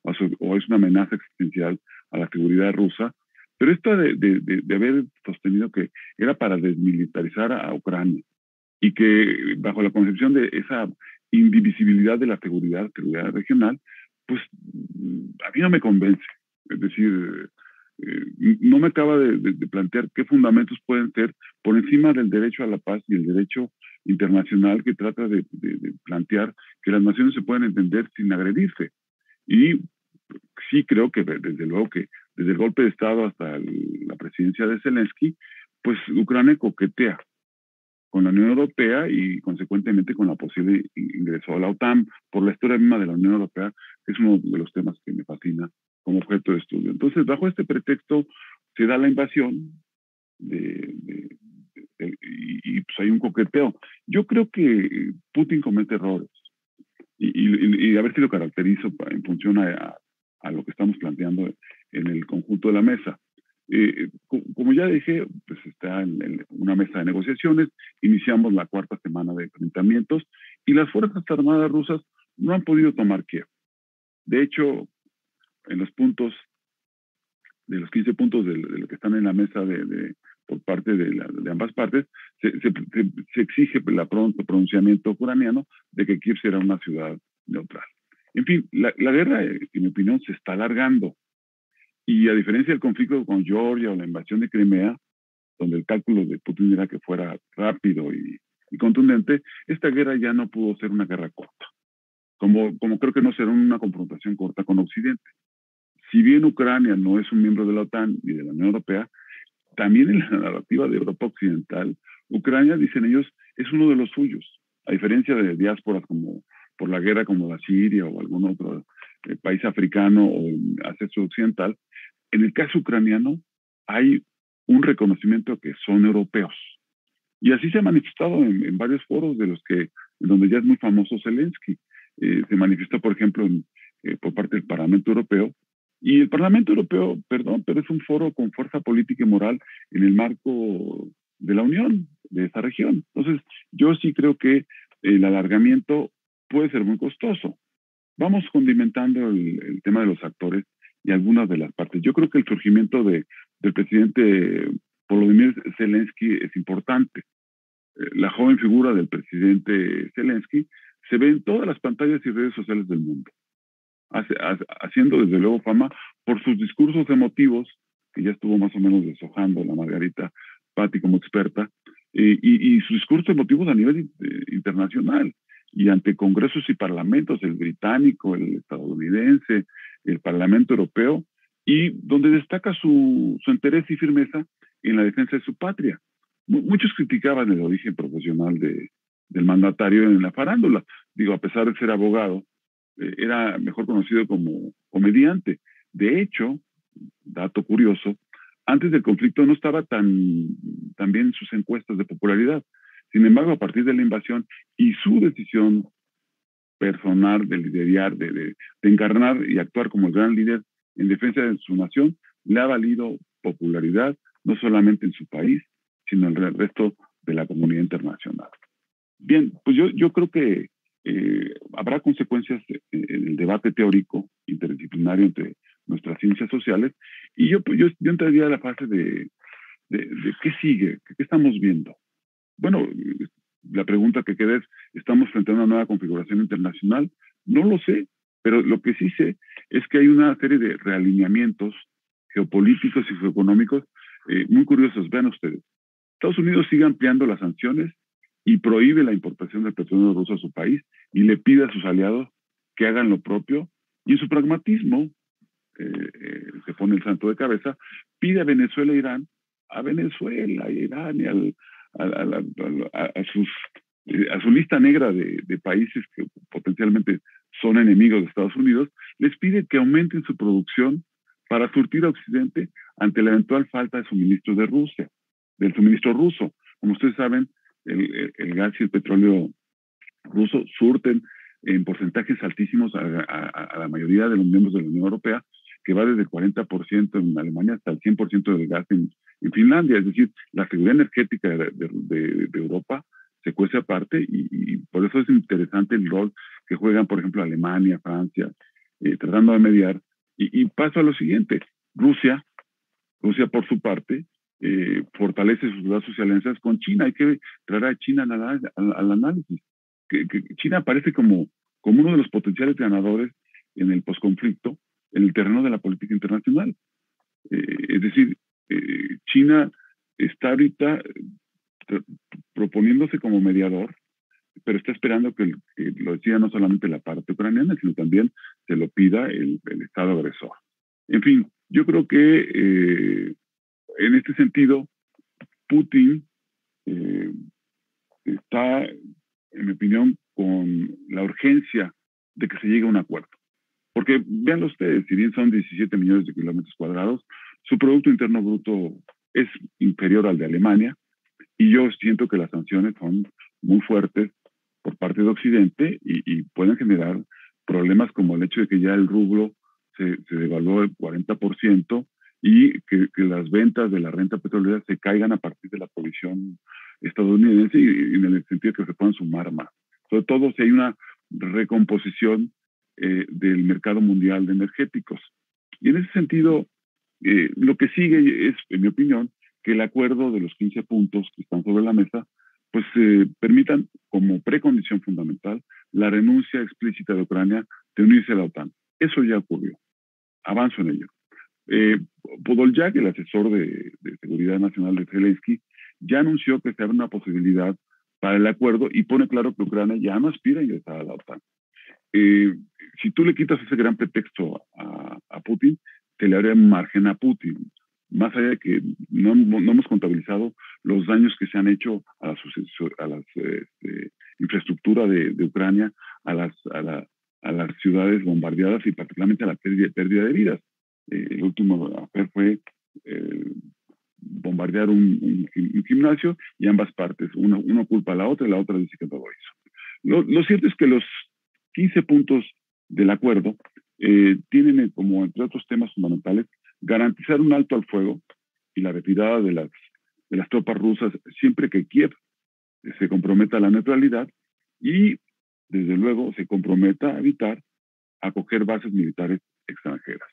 o, su, o es una amenaza existencial a la seguridad rusa. Pero esto de, de, de, de haber sostenido que era para desmilitarizar a Ucrania y que bajo la concepción de esa indivisibilidad de la seguridad, seguridad regional, pues a mí no me convence. Es decir, eh, no me acaba de, de, de plantear qué fundamentos pueden ser por encima del derecho a la paz y el derecho internacional que trata de, de, de plantear que las naciones se pueden entender sin agredirse. Y sí creo que desde luego que desde el golpe de Estado hasta el, la presidencia de Zelensky, pues Ucrania coquetea con la Unión Europea y consecuentemente con la posible ingreso a la OTAN por la historia misma de la Unión Europea, que es uno de los temas que me fascina como objeto de estudio. Entonces, bajo este pretexto se da la invasión de, de, de, de, y, y pues hay un coqueteo. Yo creo que Putin comete errores y, y, y a ver si lo caracterizo en función a, a lo que estamos planteando en el conjunto de la mesa. Eh, como ya dije, pues está en, en una mesa de negociaciones, iniciamos la cuarta semana de enfrentamientos y las Fuerzas Armadas rusas no han podido tomar Kiev. De hecho, en los puntos, de los quince puntos de, de lo que están en la mesa de, de, por parte de, la, de ambas partes, se, se, se, se exige el pronto pronunciamiento ucraniano de que Kiev será una ciudad neutral. En fin, la, la guerra, en mi opinión, se está alargando. Y a diferencia del conflicto con Georgia o la invasión de Crimea, donde el cálculo de Putin era que fuera rápido y, y contundente, esta guerra ya no pudo ser una guerra corta. Como, como creo que no será una confrontación corta con Occidente. Si bien Ucrania no es un miembro de la OTAN ni de la Unión Europea, también en la narrativa de Europa Occidental, Ucrania, dicen ellos, es uno de los suyos. A diferencia de diásporas como por la guerra como la Siria o algún otro eh, país africano o el acceso occidental, en el caso ucraniano hay un reconocimiento de que son europeos. Y así se ha manifestado en, en varios foros de los que, en donde ya es muy famoso Zelensky. Eh, se manifestó, por ejemplo, en, eh, por parte del Parlamento Europeo. Y el Parlamento Europeo, perdón, pero es un foro con fuerza política y moral en el marco de la Unión, de esa región. Entonces, yo sí creo que el alargamiento puede ser muy costoso. Vamos condimentando el, el tema de los actores y algunas de las partes. Yo creo que el surgimiento de, del presidente Volodymyr Zelensky es importante. La joven figura del presidente Zelensky se ve en todas las pantallas y redes sociales del mundo, hace, hace, haciendo desde luego fama por sus discursos emotivos, que ya estuvo más o menos deshojando la Margarita Patti como experta, eh, y, y sus discursos emotivos a nivel eh, internacional y ante congresos y parlamentos, el británico, el estadounidense, el Parlamento Europeo, y donde destaca su, su interés y firmeza en la defensa de su patria. Muchos criticaban el origen profesional de, del mandatario en la farándula. Digo, a pesar de ser abogado, eh, era mejor conocido como comediante. De hecho, dato curioso, antes del conflicto no estaba tan, tan bien en sus encuestas de popularidad. Sin embargo, a partir de la invasión y su decisión personal de liderar, de, de, de encarnar y actuar como el gran líder en defensa de su nación, le ha valido popularidad, no solamente en su país, sino en el resto de la comunidad internacional. Bien, pues yo, yo creo que eh, habrá consecuencias en el debate teórico interdisciplinario entre nuestras ciencias sociales, y yo, pues yo, yo entraría a la fase de, de, de qué sigue, qué estamos viendo. Bueno, la pregunta que queda es, ¿estamos frente a una nueva configuración internacional? No lo sé, pero lo que sí sé es que hay una serie de realineamientos geopolíticos y geoeconómicos eh, muy curiosos. Vean ustedes, Estados Unidos sigue ampliando las sanciones y prohíbe la importación del petróleo ruso a su país y le pide a sus aliados que hagan lo propio, y en su pragmatismo, eh, eh, se pone el santo de cabeza, pide a Venezuela e Irán, a Venezuela, a Irán y al, a, a, a, a, sus, a su lista negra de, de países que potencialmente son enemigos de Estados Unidos, les pide que aumenten su producción para surtir a Occidente ante la eventual falta de suministro de Rusia, del suministro ruso. Como ustedes saben, el, el, el gas y el petróleo ruso surten en porcentajes altísimos a, a, a la mayoría de los miembros de la Unión Europea, que va desde el cuarenta por ciento en Alemania hasta el cien por ciento del gas en, en Finlandia. Es decir, la seguridad energética de, de, de, de Europa se cuece aparte, y, y por eso es interesante el rol que juegan, por ejemplo, Alemania, Francia eh, tratando de mediar. Y, y paso a lo siguiente. Rusia, Rusia por su parte, eh, fortalece sus lazos y alianzas con China. Hay que traer a China al, al, al análisis. Que, que China aparece como, como uno de los potenciales ganadores en el posconflicto, en el terreno de la política internacional. Eh, es decir, eh, China está ahorita eh, proponiéndose como mediador, pero está esperando que, que lo decida no solamente la parte ucraniana, sino también se lo pida el, el Estado agresor. En fin, yo creo que eh, en este sentido, Putin eh, está, en mi opinión, con la urgencia de que se llegue a un acuerdo. Porque véanlo ustedes, si bien son diecisiete millones de kilómetros cuadrados, su Producto Interno Bruto es inferior al de Alemania, y yo siento que las sanciones son muy fuertes por parte de Occidente y, y pueden generar problemas como el hecho de que ya el rublo se, se devaluó el cuarenta por ciento y que, que las ventas de la renta petrolera se caigan a partir de la provisión estadounidense y, y en el sentido de que se puedan sumar más. Sobre todo si hay una recomposición eh, del mercado mundial de energéticos. Y en ese sentido, eh, lo que sigue es, en mi opinión, que el acuerdo de los quince puntos que están sobre la mesa, pues eh, permitan como precondición fundamental la renuncia explícita de Ucrania de unirse a la OTAN. Eso ya ocurrió. Avanzo en ello. Eh, Podolyak, el asesor de, de Seguridad Nacional de Zelensky, ya anunció que se abre una posibilidad para el acuerdo y pone claro que Ucrania ya no aspira a ingresar a la OTAN. Eh, si tú le quitas ese gran pretexto a, a Putin, te le abre margen a Putin. Más allá de que no, no hemos contabilizado los daños que se han hecho a la, a las este, infraestructura de, de Ucrania, a las, a, la, a las ciudades bombardeadas y particularmente a la pérdida, pérdida de vidas. Eh, el último afer fue eh, bombardear un, un, un gimnasio y ambas partes, uno, uno culpa a la otra y la otra dice que no lo hizo. Lo, lo cierto es que los quince puntos del acuerdo eh, tienen como, entre otros temas fundamentales, garantizar un alto al fuego y la retirada de las, de las tropas rusas siempre que Kiev se comprometa a la neutralidad y, desde luego, se comprometa a evitar acoger bases militares extranjeras.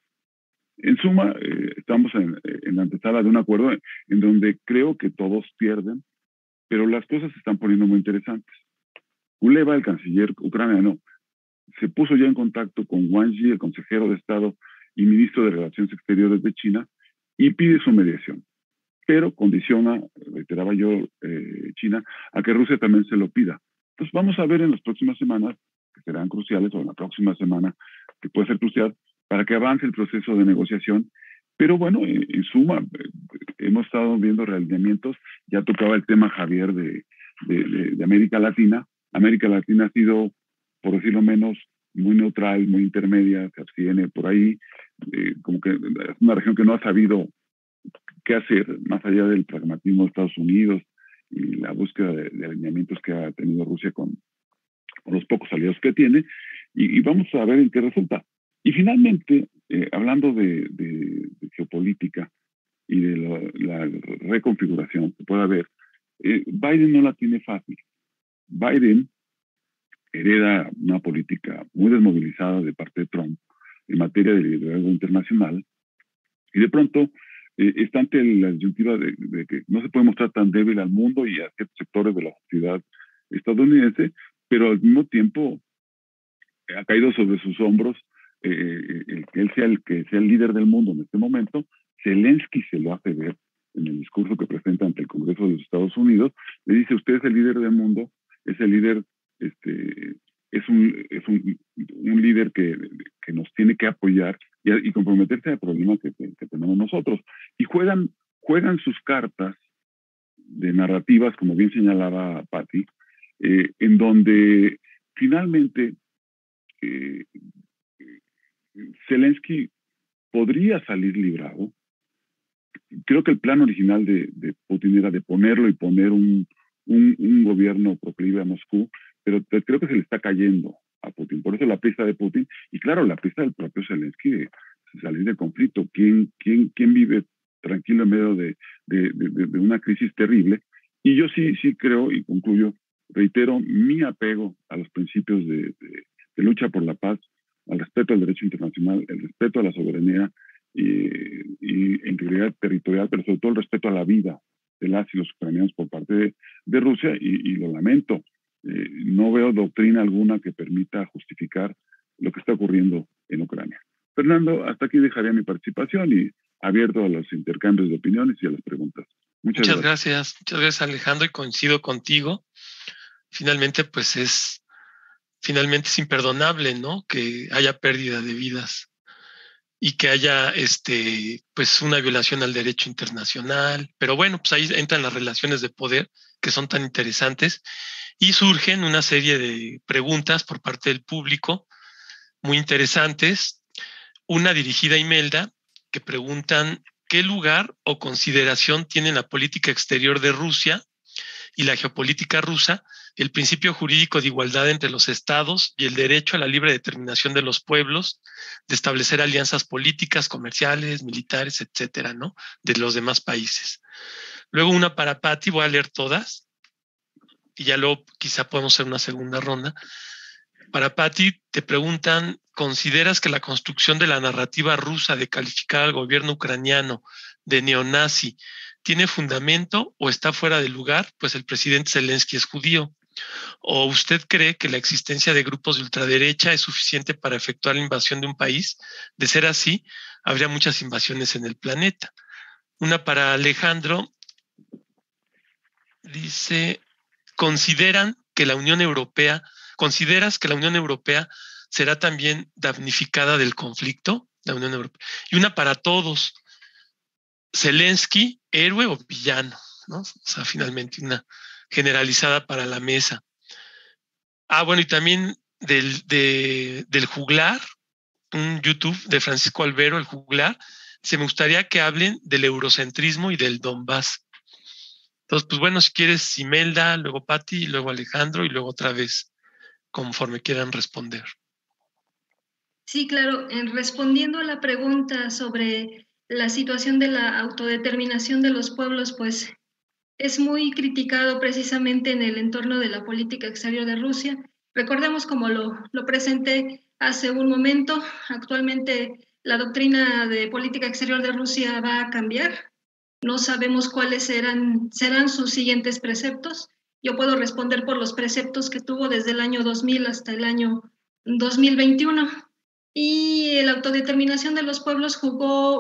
En suma, eh, estamos en, en la antesala de un acuerdo en, en donde creo que todos pierden, pero las cosas se están poniendo muy interesantes. Kuleva, el canciller ucraniano, se puso ya en contacto con Wang Yi, el consejero de Estado y ministro de Relaciones Exteriores de China, y pide su mediación. Pero condiciona, reiteraba yo, eh, China, a que Rusia también se lo pida. Entonces vamos a ver en las próximas semanas, que serán cruciales, o en la próxima semana, que puede ser crucial, para que avance el proceso de negociación. Pero bueno, en, en suma, eh, hemos estado viendo realineamientos. Ya tocaba el tema, Javier, de, de, de, de América Latina. América Latina ha sido, por decirlo menos, muy neutral, muy intermedia, se abstiene por ahí, eh, como que es una región que no ha sabido qué hacer, más allá del pragmatismo de Estados Unidos y la búsqueda de, de alineamientos que ha tenido Rusia con, con los pocos aliados que tiene, y, y vamos a ver en qué resulta. Y finalmente, eh, hablando de, de, de geopolítica y de la, la reconfiguración que pueda haber, eh, Biden no la tiene fácil. Biden hereda una política muy desmovilizada de parte de Trump en materia de liderazgo internacional, y de pronto eh, está ante la disyuntiva de, de que no se puede mostrar tan débil al mundo y a ciertos sectores de la sociedad estadounidense, pero al mismo tiempo eh, ha caído sobre sus hombros eh, el que él sea el que sea el líder del mundo en este momento. Zelensky se lo hace ver en el discurso que presenta ante el Congreso de los Estados Unidos. Le dice: usted es el líder del mundo, es el líder, este, es un, es un, un líder que, que nos tiene que apoyar y, y comprometerse al problema que, que, que tenemos nosotros. Y juegan, juegan sus cartas de narrativas, como bien señalaba Patti, eh, en donde finalmente eh, Zelensky podría salir librado. Creo que el plan original de, de Putin era de ponerlo y poner un, un, un gobierno proclive a Moscú, pero creo que se le está cayendo a Putin. Por eso la prisa de Putin, y claro, la prisa del propio Zelensky de salir del conflicto. ¿Quién, quién, quién vive tranquilo en medio de, de, de, de una crisis terrible? Y yo sí, sí creo, y concluyo, reitero mi apego a los principios de, de, de lucha por la paz, al respeto al derecho internacional, el respeto a la soberanía y, y integridad territorial, pero sobre todo el respeto a la vida de las y los ucranianos por parte de, de Rusia, y, y lo lamento. Eh, no veo doctrina alguna que permita justificar lo que está ocurriendo en Ucrania. Fernando, hasta aquí dejaría mi participación y abierto a los intercambios de opiniones y a las preguntas. Muchas, muchas gracias. gracias. Muchas gracias, Alejandro, y coincido contigo. Finalmente, pues es, finalmente es imperdonable, ¿no? Que haya pérdida de vidas y que haya este, pues una violación al derecho internacional. Pero bueno, pues ahí entran las relaciones de poder que son tan interesantes y surgen una serie de preguntas por parte del público muy interesantes. Una dirigida a Imelda, que preguntan qué lugar o consideración tiene la política exterior de Rusia y la geopolítica rusa el principio jurídico de igualdad entre los estados y el derecho a la libre determinación de los pueblos, de establecer alianzas políticas, comerciales, militares, etcétera, ¿no? De los demás países. Luego una para Patti, voy a leer todas y ya luego quizá podemos hacer una segunda ronda. Para Patti te preguntan, ¿consideras que la construcción de la narrativa rusa de calificar al gobierno ucraniano de neonazi tiene fundamento o está fuera de lugar? Pues el presidente Zelensky es judío. ¿O usted cree que la existencia de grupos de ultraderecha es suficiente para efectuar la invasión de un país? De ser así, habría muchas invasiones en el planeta. Una para Alejandro, dice, ¿consideran que la Unión Europea, consideras que la Unión Europea será también damnificada del conflicto? La Unión Europea. Y una para todos, Zelensky, héroe o villano, ¿no? O sea, finalmente una generalizada para la mesa. Ah, bueno, y también del, de, del juglar, un YouTube de Francisco Albero, el juglar, se me gustaría que hablen del eurocentrismo y del Donbass. Entonces, pues bueno, si quieres, Imelda, luego Patti, y luego Alejandro, y luego otra vez, conforme quieran responder. Sí, claro. Respondiendo a la pregunta sobre la situación de la autodeterminación de los pueblos, pues es muy criticado precisamente en el entorno de la política exterior de Rusia. Recordemos, como lo, lo presenté hace un momento, actualmente la doctrina de política exterior de Rusia va a cambiar. No sabemos cuáles serán, serán sus siguientes preceptos. Yo puedo responder por los preceptos que tuvo desde el año dos mil hasta el año dos mil veintiuno. Y la autodeterminación de los pueblos jugó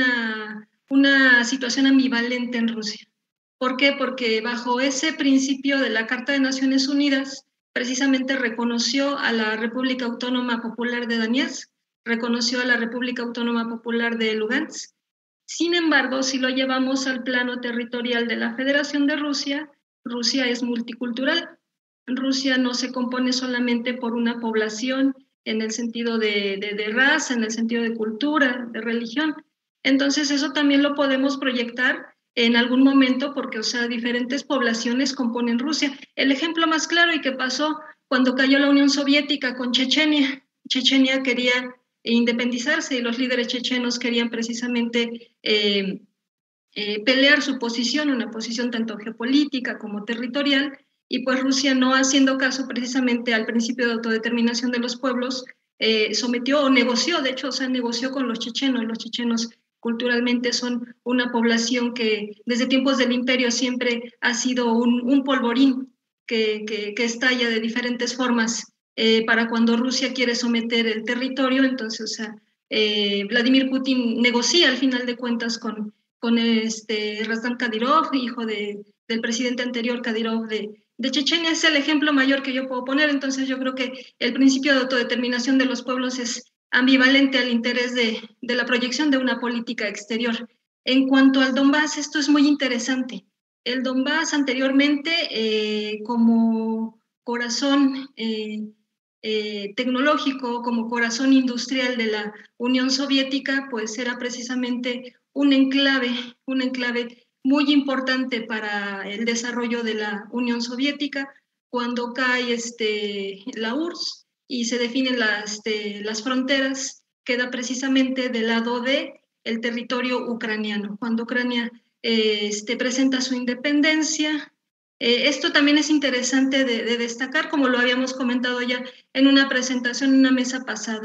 una, una situación ambivalente en Rusia. ¿Por qué? Porque bajo ese principio de la Carta de Naciones Unidas, precisamente reconoció a la República Autónoma Popular de Donetsk, reconoció a la República Autónoma Popular de Lugansk. Sin embargo, si lo llevamos al plano territorial de la Federación de Rusia, Rusia es multicultural. Rusia no se compone solamente por una población en el sentido de, de, de raza, en el sentido de cultura, de religión. Entonces eso también lo podemos proyectar en algún momento porque, o sea, diferentes poblaciones componen Rusia. El ejemplo más claro y que pasó cuando cayó la Unión Soviética con Chechenia. Chechenia quería independizarse y los líderes chechenos querían precisamente eh, eh, pelear su posición, una posición tanto geopolítica como territorial, y pues Rusia, no haciendo caso precisamente al principio de autodeterminación de los pueblos, eh, sometió o negoció, de hecho, o sea, negoció con los chechenos. Los chechenos culturalmente son una población que desde tiempos del imperio siempre ha sido un, un polvorín que, que, que estalla de diferentes formas eh, para cuando Rusia quiere someter el territorio. Entonces, o sea, eh, Vladimir Putin negocia al final de cuentas con, con este Ramzan Kadyrov, hijo de, del presidente anterior Kadyrov de, de Chechenia. Es el ejemplo mayor que yo puedo poner. Entonces yo creo que el principio de autodeterminación de los pueblos es ambivalente al interés de, de la proyección de una política exterior. En cuanto al Donbass, esto es muy interesante. El Donbass anteriormente, eh, como corazón eh, eh, tecnológico, como corazón industrial de la Unión Soviética, pues era precisamente un enclave, un enclave muy importante para el desarrollo de la Unión Soviética. Cuando cae este, la U R S S y se definen las, de, las fronteras, queda precisamente del lado de el territorio ucraniano. Cuando Ucrania eh, este, presenta su independencia, eh, esto también es interesante de, de destacar, como lo habíamos comentado ya en una presentación, en una mesa pasada.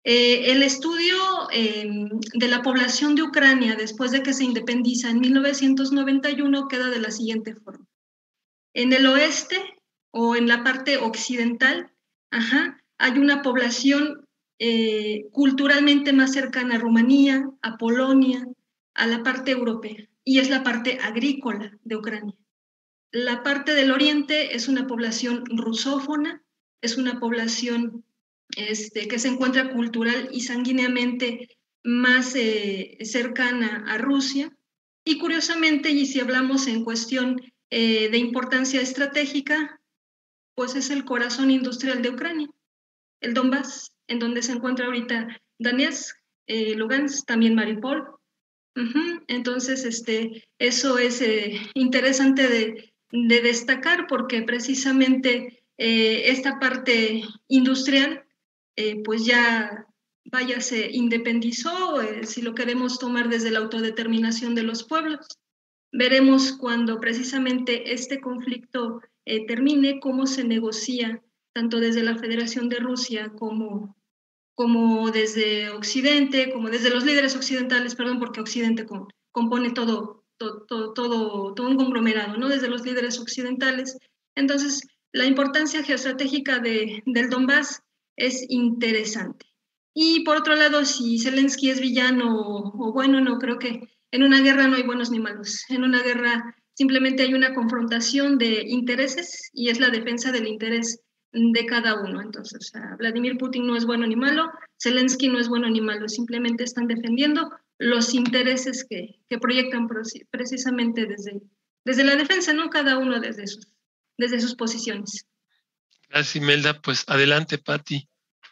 Eh, el estudio eh, de la población de Ucrania después de que se independiza en mil novecientos noventa y uno queda de la siguiente forma. En el oeste o en la parte occidental, ajá, hay una población eh, culturalmente más cercana a Rumanía, a Polonia, a la parte europea, y es la parte agrícola de Ucrania. La parte del oriente es una población rusófona, es una población este, que se encuentra cultural y sanguíneamente más eh, cercana a Rusia. Y curiosamente, y si hablamos en cuestión eh, de importancia estratégica, pues es el corazón industrial de Ucrania, el Donbass, en donde se encuentra ahorita Donetsk, eh, Lugansk, también Mariupol. Uh-huh. Entonces, este, eso es eh, interesante de, de destacar porque precisamente eh, esta parte industrial eh, pues ya vaya se independizó, eh, si lo queremos tomar desde la autodeterminación de los pueblos. Veremos cuando precisamente este conflicto eh, termine, cómo se negocia tanto desde la Federación de Rusia como, como desde Occidente, como desde los líderes occidentales, perdón, porque Occidente con, compone todo, todo, todo, todo, todo un conglomerado, ¿no? Desde los líderes occidentales. Entonces, la importancia geoestratégica de, del Donbass es interesante. Y por otro lado, si Zelensky es villano o, o bueno, no, creo que en una guerra no hay buenos ni malos. En una guerra simplemente hay una confrontación de intereses y es la defensa del interés de cada uno. Entonces, o sea, Vladimir Putin no es bueno ni malo, Zelensky no es bueno ni malo, simplemente están defendiendo los intereses que, que proyectan precisamente desde, desde la defensa, ¿no? Cada uno desde sus, desde sus posiciones. Gracias, Imelda. Pues adelante, Pati.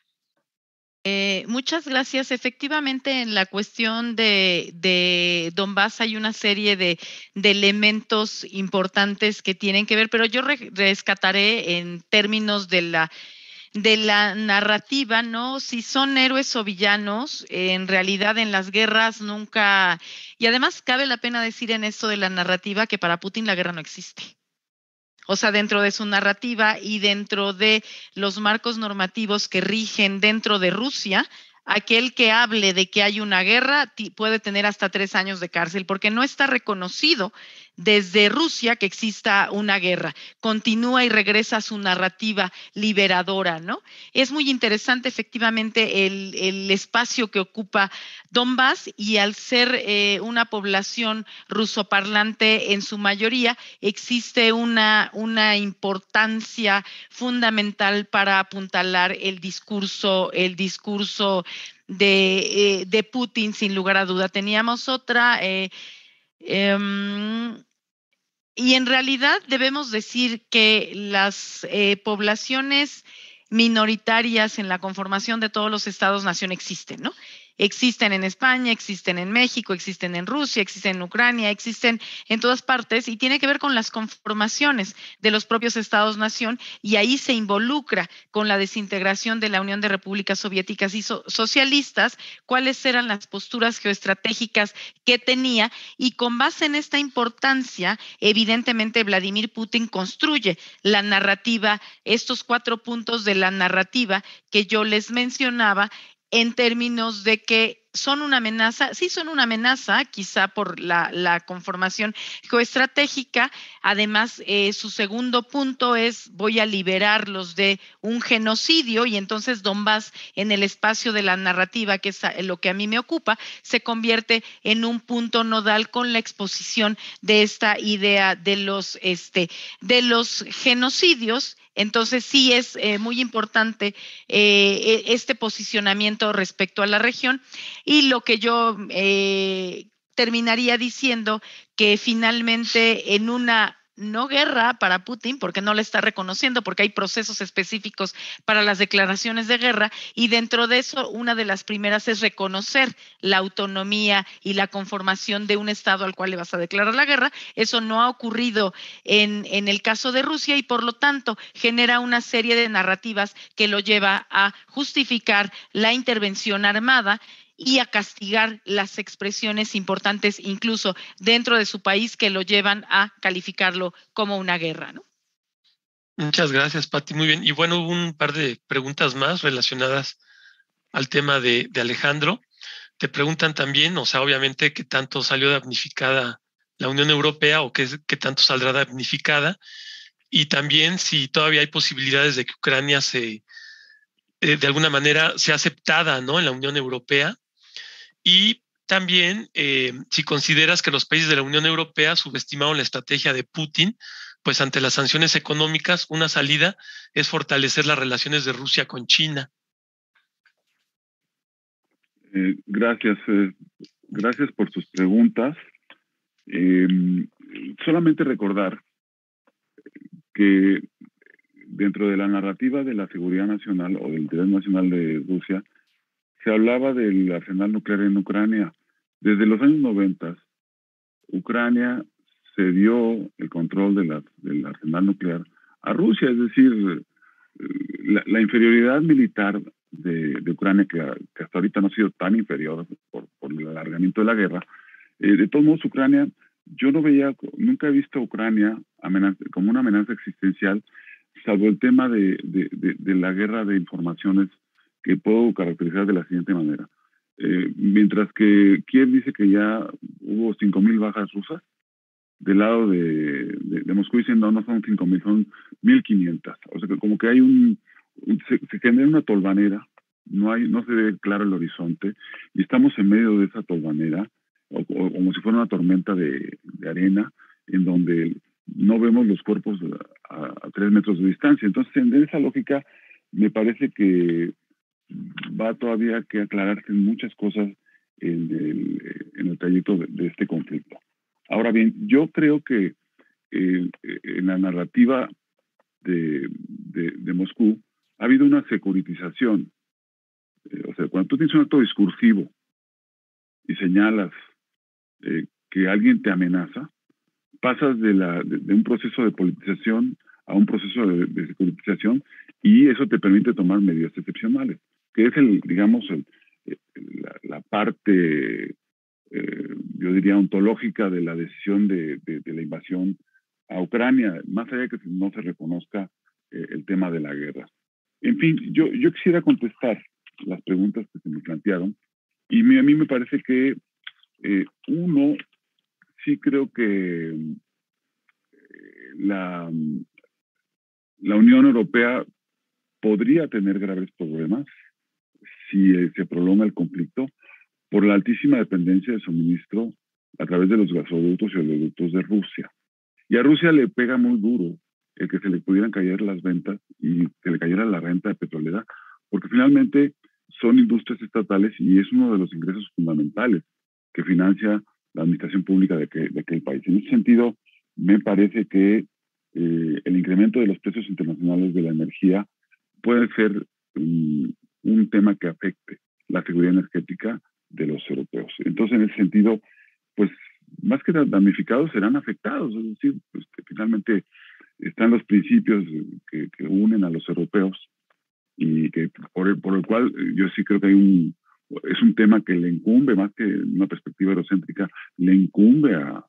Eh, muchas gracias. Efectivamente, en la cuestión de, de Donbass hay una serie de, de elementos importantes que tienen que ver, pero yo re rescataré en términos de la, de la narrativa, ¿no? Si son héroes o villanos, en realidad en las guerras nunca… Y además cabe la pena decir en esto de la narrativa que para Putin la guerra no existe. O sea, dentro de su narrativa y dentro de los marcos normativos que rigen dentro de Rusia, aquel que hable de que hay una guerra puede tener hasta tres años de cárcel porque no está reconocido desde Rusia que exista una guerra. Continúa y regresa a su narrativa liberadora, ¿no? Es muy interesante efectivamente el, el espacio que ocupa Donbass y al ser eh, una población rusoparlante en su mayoría, existe una, una importancia fundamental para apuntalar el discurso, el discurso de, eh, de Putin, sin lugar a duda. Teníamos otra… Eh, eh, y en realidad debemos decir que las eh, poblaciones minoritarias en la conformación de todos los estados-nación existen, ¿no? Existen en España, existen en México, existen en Rusia, existen en Ucrania, existen en todas partes y tiene que ver con las conformaciones de los propios estados-nación y ahí se involucra con la desintegración de la Unión de Repúblicas Soviéticas y so socialistas, cuáles eran las posturas geoestratégicas que tenía y con base en esta importancia, evidentemente Vladimir Putin construye la narrativa, estos cuatro puntos de la narrativa que yo les mencionaba, en términos de que son una amenaza, sí son una amenaza, quizá por la, la conformación geoestratégica. Además, eh, su segundo punto es voy a liberarlos de un genocidio y entonces Donbass en el espacio de la narrativa, que es lo que a mí me ocupa, se convierte en un punto nodal con la exposición de esta idea de los, este, de los genocidios. Entonces sí es eh, muy importante eh, este posicionamiento respecto a la región y lo que yo eh, terminaría diciendo que finalmente en una no guerra para Putin, porque no la está reconociendo, porque hay procesos específicos para las declaraciones de guerra y dentro de eso una de las primeras es reconocer la autonomía y la conformación de un estado al cual le vas a declarar la guerra. Eso no ha ocurrido en, en el caso de Rusia y por lo tanto genera una serie de narrativas que lo lleva a justificar la intervención armada y a castigar las expresiones importantes incluso dentro de su país que lo llevan a calificarlo como una guerra, ¿no? Muchas gracias, Pati. Muy bien. Y bueno, hubo un par de preguntas más relacionadas al tema de, de Alejandro. Te preguntan también, o sea, obviamente, qué tanto salió damnificada la Unión Europea o qué, qué tanto saldrá damnificada, y también si todavía hay posibilidades de que Ucrania se, eh, de alguna manera, sea aceptada, ¿no?, en la Unión Europea. Y también eh, si consideras que los países de la Unión Europea subestimaron la estrategia de Putin, pues ante las sanciones económicas, una salida es fortalecer las relaciones de Rusia con China. Eh, gracias, eh, gracias por sus preguntas. Eh, solamente recordar que dentro de la narrativa de la seguridad nacional o del interés nacional de Rusia, se hablaba del arsenal nuclear en Ucrania. Desde los años noventa, Ucrania cedió el control de la, del arsenal nuclear a Rusia, es decir, la, la inferioridad militar de, de Ucrania, que, que hasta ahorita no ha sido tan inferior por, por el alargamiento de la guerra. Eh, de todos modos, Ucrania, yo no veía, nunca he visto a Ucrania amenaza, como una amenaza existencial, salvo el tema de, de, de, de la guerra de informaciones, que puedo caracterizar de la siguiente manera. Eh, mientras que Kiev dice que ya hubo cinco mil bajas rusas, del lado de, de, de Moscú dicen no, no son cinco mil, son mil quinientas. O sea que como que hay un, un se, se genera una tolvanera, no hay, no se ve claro el horizonte, y estamos en medio de esa tolvanera, o, o como si fuera una tormenta de, de arena, en donde no vemos los cuerpos a, a tres metros de distancia. Entonces, en esa lógica, me parece que va todavía que aclararse muchas cosas en el, en el trayecto de, de este conflicto. Ahora bien, yo creo que eh, en la narrativa de, de, de Moscú ha habido una securitización. Eh, o sea, cuando tú tienes un acto discursivo y señalas eh, que alguien te amenaza, pasas de, la, de, de un proceso de politización a un proceso de, de securitización, y eso te permite tomar medidas excepcionales, que es el, digamos, el, la, la parte, eh, yo diría, ontológica de la decisión de, de, de la invasión a Ucrania, más allá de que no se reconozca eh, el tema de la guerra. En fin, yo, yo quisiera contestar las preguntas que se me plantearon, y me, a mí me parece que eh, uno, sí creo que eh, la, la Unión Europea podría tener graves problemas si eh, se prolonga el conflicto por la altísima dependencia de suministro a través de los gasoductos y oleoductos de Rusia. Y a Rusia le pega muy duro el que se le pudieran caer las ventas y que le cayera la renta petrolera, porque finalmente son industrias estatales y es uno de los ingresos fundamentales que financia la administración pública de, que, de aquel país. En ese sentido, me parece que eh, el incremento de los precios internacionales de la energía puede ser um, un tema que afecte la seguridad energética de los europeos. Entonces, en ese sentido, pues, más que damnificados, serán afectados. Es decir, pues, que finalmente están los principios que, que unen a los europeos y que por el, por el cual yo sí creo que hay un, es un tema que le incumbe, más que una perspectiva eurocéntrica, le incumbe a,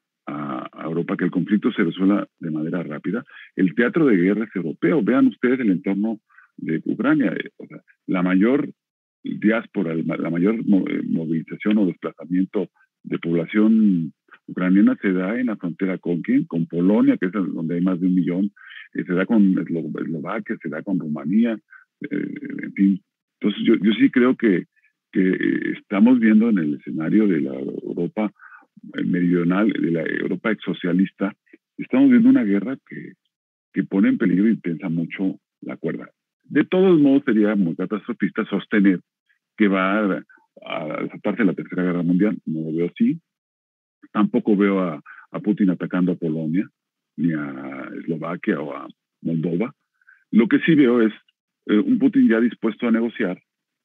a, a Europa que el conflicto se resuelva de manera rápida. El teatro de guerra es europeo. Vean ustedes el entorno de Ucrania. O sea, la mayor diáspora, la mayor movilización o desplazamiento de población ucraniana se da en la frontera con quién, con Polonia, que es donde hay más de un millón, eh, se da con Eslovaquia, se da con Rumanía, eh, en fin. Entonces yo, yo sí creo que, que estamos viendo en el escenario de la Europa meridional, de la Europa exsocialista, estamos viendo una guerra que, que pone en peligro y piensa mucho la cuerda. De todos modos, sería muy catastrofista sostener que va a, a desatarse la Tercera Guerra Mundial. No lo veo así. Tampoco veo a, a Putin atacando a Polonia, ni a Eslovaquia o a Moldova. Lo que sí veo es eh, un Putin ya dispuesto a negociar,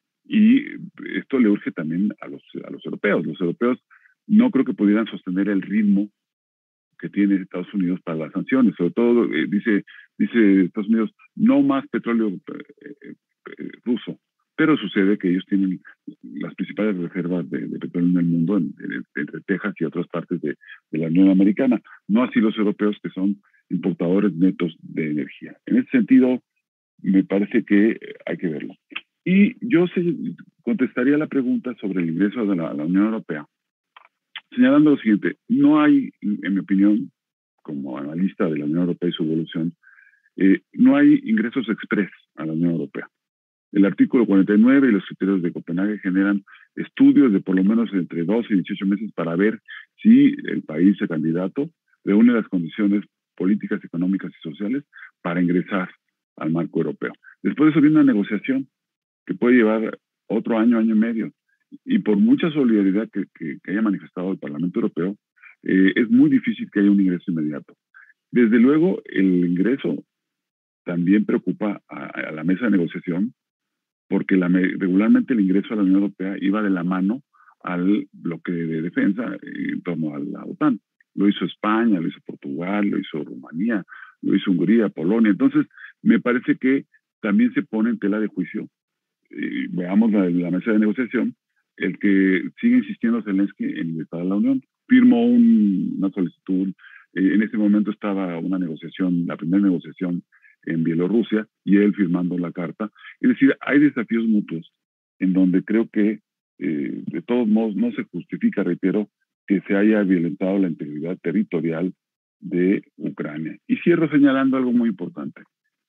y esto le urge también a los, a los europeos. Los europeos no creo que pudieran sostener el ritmo que tiene Estados Unidos para las sanciones. Sobre todo, eh, dice, dice Estados Unidos, no más petróleo eh, eh, ruso. Pero sucede que ellos tienen las principales reservas de, de petróleo en el mundo, en, en, entre Texas y otras partes de, de la Unión Americana. No así los europeos, que son importadores netos de energía. En ese sentido, me parece que hay que verlo. Y yo se, contestaría la pregunta sobre el ingreso de la, a la Unión Europea, señalando lo siguiente: no hay, en mi opinión, como analista de la Unión Europea y su evolución, eh, no hay ingresos express a la Unión Europea. El artículo cuarenta y nueve y los criterios de Copenhague generan estudios de por lo menos entre doce y dieciocho meses para ver si el país, el candidato, reúne las condiciones políticas, económicas y sociales para ingresar al marco europeo. Después de eso viene una negociación que puede llevar otro año, año y medio. Y por mucha solidaridad que, que, que haya manifestado el Parlamento Europeo, eh, es muy difícil que haya un ingreso inmediato. Desde luego, el ingreso también preocupa a, a la mesa de negociación, porque la, regularmente el ingreso a la Unión Europea iba de la mano al bloque de defensa en torno a la OTAN. Lo hizo España, lo hizo Portugal, lo hizo Rumanía, lo hizo Hungría, Polonia. Entonces, me parece que también se pone en tela de juicio. Eh, veamos la, la mesa de negociación, el que sigue insistiendo Zelensky en ingresar a la Unión. Firmó un, una solicitud, eh, en ese momento estaba una negociación, la primera negociación en Bielorrusia, y él firmando la carta. Es decir, hay desafíos mutuos en donde creo que eh, de todos modos no se justifica, reitero, que se haya violentado la integridad territorial de Ucrania. Y cierro señalando algo muy importante.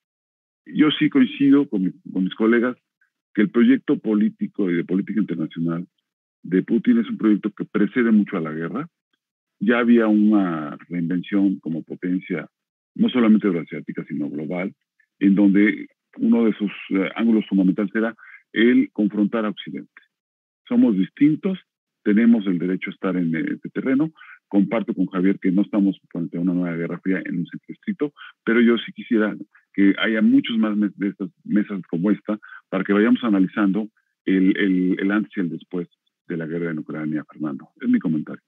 Yo sí coincido con, mi, con mis colegas que el proyecto político y de política internacional de Putin es un proyecto que precede mucho a la guerra. Ya había una reinvención como potencia no solamente euroasiática, sino global, en donde uno de sus eh, ángulos fundamentales era el confrontar a Occidente. Somos distintos, tenemos el derecho a estar en este terreno. Comparto con Javier que no estamos frente a una nueva guerra fría en un sentido estricto, pero yo sí quisiera que haya muchos más de estas mesas como esta para que vayamos analizando el, el, el antes y el después de la guerra en Ucrania, Fernando. Es mi comentario.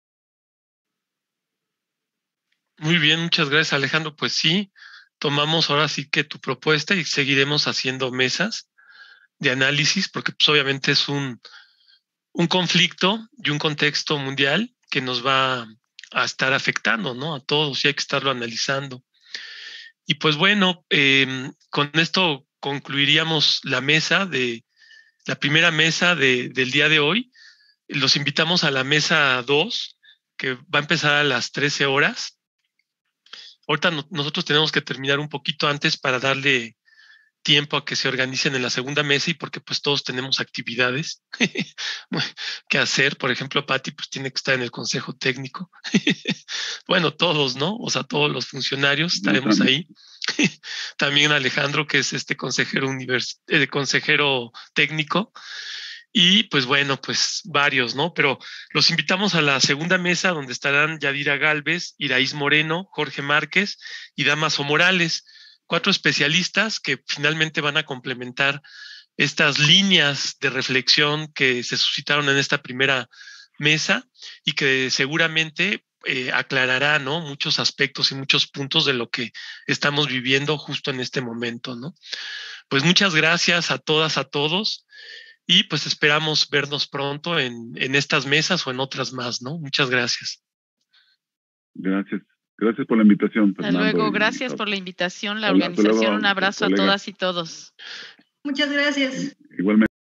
Muy bien, muchas gracias, Alejandro. Pues sí, tomamos ahora sí que tu propuesta y seguiremos haciendo mesas de análisis, porque pues obviamente es un, un conflicto y un contexto mundial que nos va a estar afectando, ¿no? A todos, y hay que estarlo analizando. Y pues bueno, eh, con esto concluiríamos la mesa de la primera mesa de, del día de hoy. Los invitamos a la mesa dos, que va a empezar a las trece horas. Ahorita no, nosotros tenemos que terminar un poquito antes para darle tiempo a que se organicen en la segunda mesa, y porque pues todos tenemos actividades que hacer. Por ejemplo, Pati pues tiene que estar en el consejo técnico. Bueno, todos, ¿no? O sea, todos los funcionarios estaremos ahí. También Alejandro, que es este consejero univers eh, consejero técnico. Y pues bueno, pues varios, ¿no? Pero los invitamos a la segunda mesa, donde estarán Yadira Gálvez, Iraíz Moreno, Jorge Márquez y Damaso Morales, cuatro especialistas que finalmente van a complementar estas líneas de reflexión que se suscitaron en esta primera mesa y que seguramente eh, aclarará, ¿no?, muchos aspectos y muchos puntos de lo que estamos viviendo justo en este momento, ¿no? Pues muchas gracias a todas, a todos. Y pues esperamos vernos pronto en, en estas mesas o en otras más, ¿no? Muchas gracias. Gracias. Gracias por la invitación, Fernando. Hasta luego. Gracias por la invitación, la Hola, organización. luego, Un abrazo a todas y todos. Muchas gracias. Igualmente.